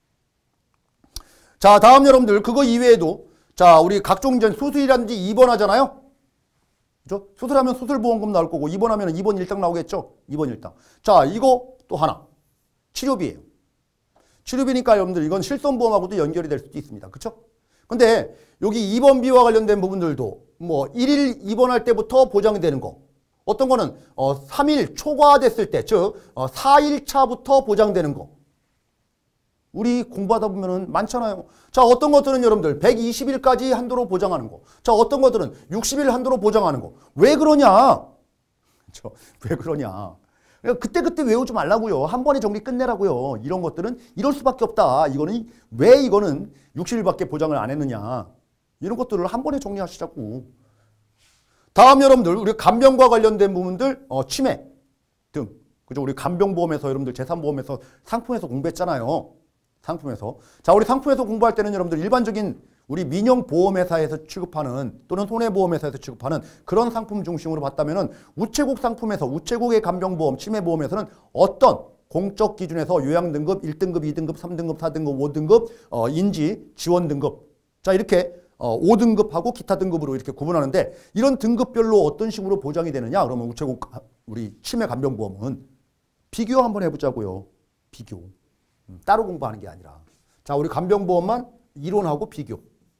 자, 다음 여러분들 그거 이외에도 자, 우리 각종 전 수술이라든지 입원하잖아요. 그죠? 수술하면 수술보험금 나올 거고 입원하면 입원 일당 나오겠죠. 입원 일당. 자, 이거 또 하나. 치료비예요. 치료비니까 여러분들 이건 실손보험하고도 연결이 될 수도 있습니다. 그렇죠? 근데 여기 입원비와 관련된 부분들도 뭐 1일 입원할 때부터 보장이 되는 거. 어떤 거는 3일 초과됐을 때, 즉 4일차부터 보장되는 거. 우리 공부하다 보면은 많잖아요. 자, 어떤 것들은 여러분들 120일까지 한도로 보장하는 거. 자, 어떤 것들은 60일 한도로 보장하는 거. 왜 그러냐? 그렇죠? 왜 그러냐? 그때그때 외우지 말라고요. 한 번에 정리 끝내라고요. 이런 것들은 이럴 수밖에 없다. 이거는 왜 이거는 60일밖에 보장을 안 했느냐. 이런 것들을 한 번에 정리하시자고. 다음 여러분들 우리 간병과 관련된 부분들 치매 등. 그죠? 우리 간병보험에서 여러분들 재산보험에서 상품에서 공부했잖아요. 상품에서. 자, 우리 상품에서 공부할 때는 여러분들 일반적인 우리 민영보험회사에서 취급하는 또는 손해보험회사에서 취급하는 그런 상품 중심으로 봤다면은 우체국 상품에서 우체국의 간병보험, 치매보험에서는 어떤 공적 기준에서 요양등급 1등급, 2등급, 3등급, 4등급, 5등급, 인지, 지원 등급. 자, 이렇게 5등급하고 기타 등급으로 이렇게 구분하는데 이런 등급별로 어떤 식으로 보장이 되느냐? 그러면 우체국 우리 치매 간병보험은 비교 한번 해보자고요. 비교. 따로 공부하는 게 아니라. 자, 우리 간병보험만 이론하고 비교.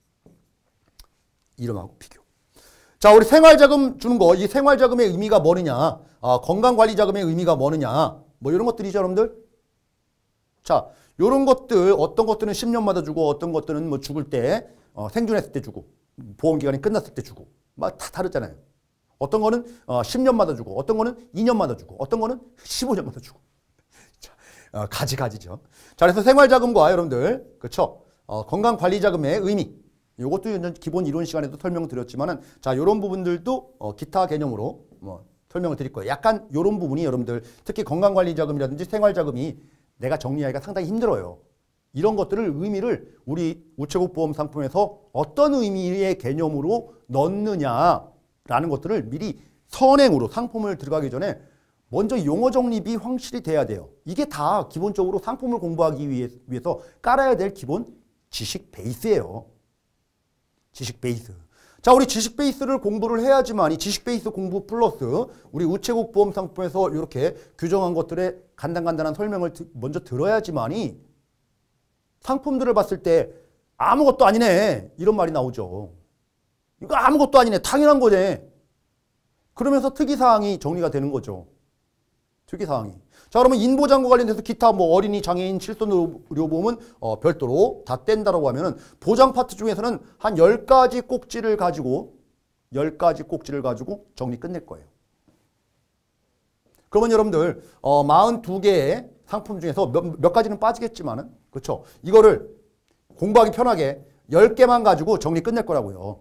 이론하고 비교. 자, 우리 생활자금 주는 거, 이 생활자금의 의미가 뭐느냐? 건강관리자금의 의미가 뭐느냐? 뭐 이런 것들이죠, 여러분들. 자, 이런 것들, 어떤 것들은 10년마다 주고, 어떤 것들은 뭐 죽을 때, 생존했을 때 주고, 보험기간이 끝났을 때 주고, 막 다 다르잖아요. 어떤 거는 10년마다 주고, 어떤 거는 2년마다 주고, 어떤 거는 15년마다 주고. 가지죠. 자, 그래서 생활자금과 여러분들, 그렇죠? 건강관리자금의 의미. 이것도 기본 이론 시간에도 설명드렸지만은, 자, 이런 부분들도 기타 개념으로 설명을 드릴 거예요. 약간 이런 부분이 여러분들, 특히 건강관리자금이라든지 생활자금이 내가 정리하기가 상당히 힘들어요. 이런 것들을 의미를 우리 우체국 보험 상품에서 어떤 의미의 개념으로 넣느냐라는 것들을 미리 선행으로 상품을 들어가기 전에 먼저 용어 정립이 확실히 돼야 돼요. 이게 다 기본적으로 상품을 공부하기 위해서 깔아야 될 기본 지식 베이스예요. 지식 베이스. 자, 우리 지식 베이스를 공부를 해야지만 이 지식 베이스 공부 플러스 우리 우체국 보험 상품에서 이렇게 규정한 것들의 간단간단한 설명을 먼저 들어야지만이 상품들을 봤을 때 아무것도 아니네 이런 말이 나오죠. 이거 아무것도 아니네 당연한 거네. 그러면서 특이사항이 정리가 되는 거죠. 특이사항이. 자, 그러면 인보장과 관련돼서 기타 뭐 어린이, 장애인, 실손의료보험은 별도로 다 뗀다라고 하면은 보장 파트 중에서는 한 10가지 꼭지를 가지고 10가지 꼭지를 가지고 정리 끝낼 거예요. 그러면 여러분들 42개의 상품 중에서 몇 가지는 빠지겠지만은 그렇죠? 이거를 공부하기 편하게 10개만 가지고 정리 끝낼 거라고요.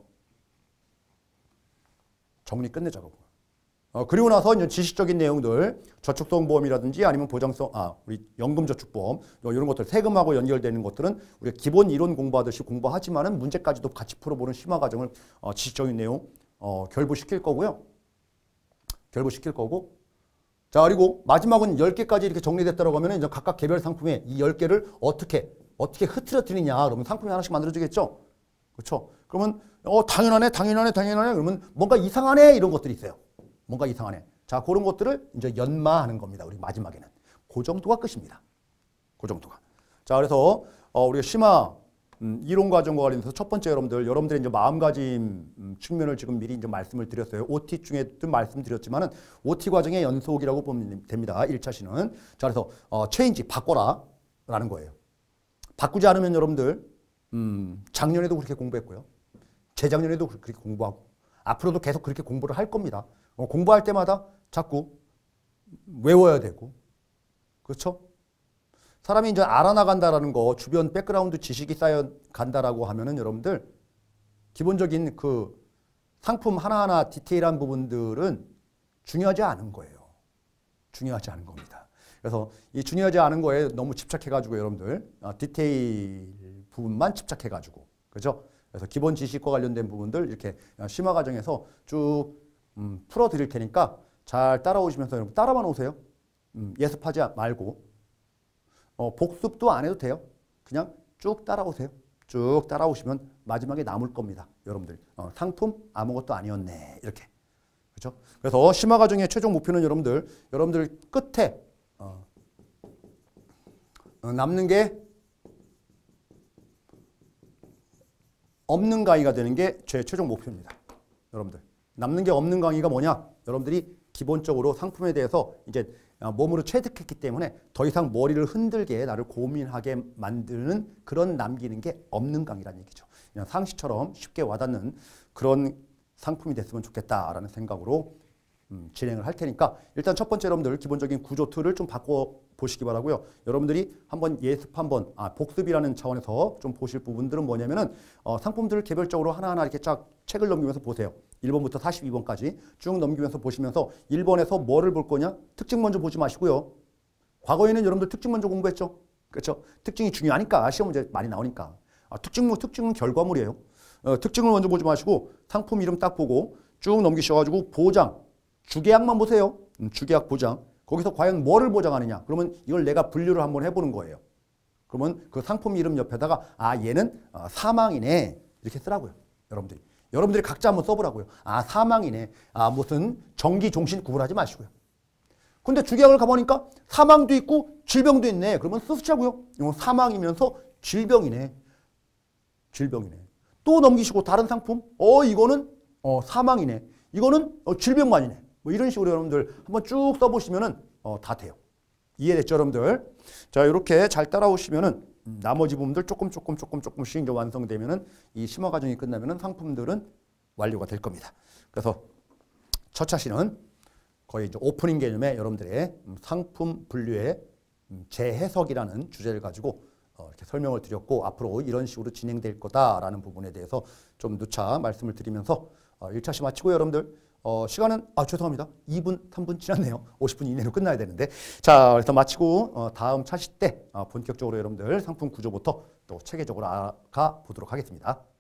정리 끝내자고. 그리고 나서 이제 지식적인 내용들, 저축성 보험이라든지 아니면 보장성, 우리 연금저축보험, 이런 것들, 세금하고 연결되는 것들은 우리가 기본 이론 공부하듯이 공부하지만은 문제까지도 같이 풀어보는 심화 과정을 지식적인 내용 결부시킬 거고요. 결부시킬 거고. 자, 그리고 마지막은 10개까지 이렇게 정리됐다고 하면 이제 각각 개별 상품에 이 10개를 어떻게 어떻게 흐트러뜨리냐 그러면 상품이 하나씩 만들어지겠죠. 그렇죠? 그러면 당연하네. 그러면 뭔가 이상하네 이런 것들이 있어요. 뭔가 이상하네. 자, 그런 것들을 이제 연마하는 겁니다. 우리 마지막에는 그 정도가 끝입니다. 그 정도가. 자, 그래서 우리가 심화 이론 과정과 관련해서 첫 번째 여러분들의 이제 마음가짐 측면을 지금 미리 이제 말씀을 드렸어요. OT 중에도 말씀드렸지만은 OT 과정의 연속이라고 보면 됩니다. 1차시는. 자, 그래서 체인지 바꿔라라는 거예요. 바꾸지 않으면 여러분들 작년에도 그렇게 공부했고요. 재작년에도 그렇게 공부하고 앞으로도 계속 그렇게 공부를 할 겁니다. 공부할 때마다 자꾸 외워야 되고 그렇죠? 사람이 이제 알아나간다라는 거, 주변 백그라운드 지식이 쌓여 간다라고 하면은 여러분들 기본적인 그 상품 하나하나 디테일한 부분들은 중요하지 않은 거예요. 중요하지 않은 겁니다. 그래서 이 중요하지 않은 거에 너무 집착해가지고 여러분들 디테일 부분만 집착해가지고 그죠? 그래서 기본 지식과 관련된 부분들 이렇게 심화 과정에서 쭉 풀어드릴 테니까 잘 따라오시면서 여러분 따라만 오세요. 예습하지 말고. 복습도 안 해도 돼요. 그냥 쭉 따라오세요. 쭉 따라오시면 마지막에 남을 겁니다. 여러분들 상품 아무것도 아니었네 이렇게 그렇죠? 그래서 심화 과정의 최종 목표는 여러분들 끝에 남는 게 없는 강의가 되는 게 제 최종 목표입니다. 여러분들 남는 게 없는 강의가 뭐냐? 여러분들이 기본적으로 상품에 대해서 이제 몸으로 체득했기 때문에 더 이상 머리를 흔들게 나를 고민하게 만드는 그런 남기는 게 없는 강의라는 얘기죠. 그냥 상식처럼 쉽게 와닿는 그런 상품이 됐으면 좋겠다라는 생각으로 진행을 할 테니까 일단 첫 번째 여러분들 기본적인 구조 틀을 좀 바꿔보시기 바라고요. 여러분들이 한번 복습이라는 차원에서 좀 보실 부분들은 뭐냐면은 상품들을 개별적으로 하나하나 이렇게 쫙 책을 넘기면서 보세요. 1번부터 42번까지 쭉 넘기면서 보시면서 1번에서 뭐를 볼 거냐? 특징 먼저 보지 마시고요. 과거에는 여러분들 특징 먼저 공부했죠. 그렇죠? 특징이 중요하니까 시험 문제 많이 나오니까. 특징은 결과물이에요. 특징을 먼저 보지 마시고 상품 이름 딱 보고 쭉 넘기셔가지고 보장, 주계약만 보세요. 주계약 보장. 거기서 과연 뭐를 보장하느냐? 그러면 이걸 내가 분류를 한번 해보는 거예요. 그러면 그 상품 이름 옆에다가 얘는 사망이네 이렇게 쓰라고요. 여러분들이 각자 한번 써보라고요. 사망이네. 무슨 정기, 종신 구분하지 마시고요. 근데 주계약을 가보니까 사망도 있고 질병도 있네. 그러면 쓰시자고요. 이건 사망이면서 질병이네. 또 넘기시고 다른 상품. 이거는 사망이네. 이거는 질병만이네. 뭐 이런 식으로 여러분들 한번 쭉 써보시면은 다 돼요. 이해됐죠, 여러분들? 자, 이렇게 잘 따라오시면은 나머지 부분들 조금씩 이제 완성되면은 이 심화 과정이 끝나면은 상품들은 완료가 될 겁니다. 그래서 첫 차시는 거의 이제 오프닝 개념의 여러분들의 상품 분류의 재해석이라는 주제를 가지고 이렇게 설명을 드렸고 앞으로 이런 식으로 진행될 거다라는 부분에 대해서 좀 누차 말씀을 드리면서 1차시 마치고 여러분들 시간은 죄송합니다. 2분, 3분 지났네요. 50분 이내로 끝나야 되는데 자, 그래서 마치고 다음 차시 때 본격적으로 여러분들 상품 구조부터 또 체계적으로 알아가 보도록 하겠습니다.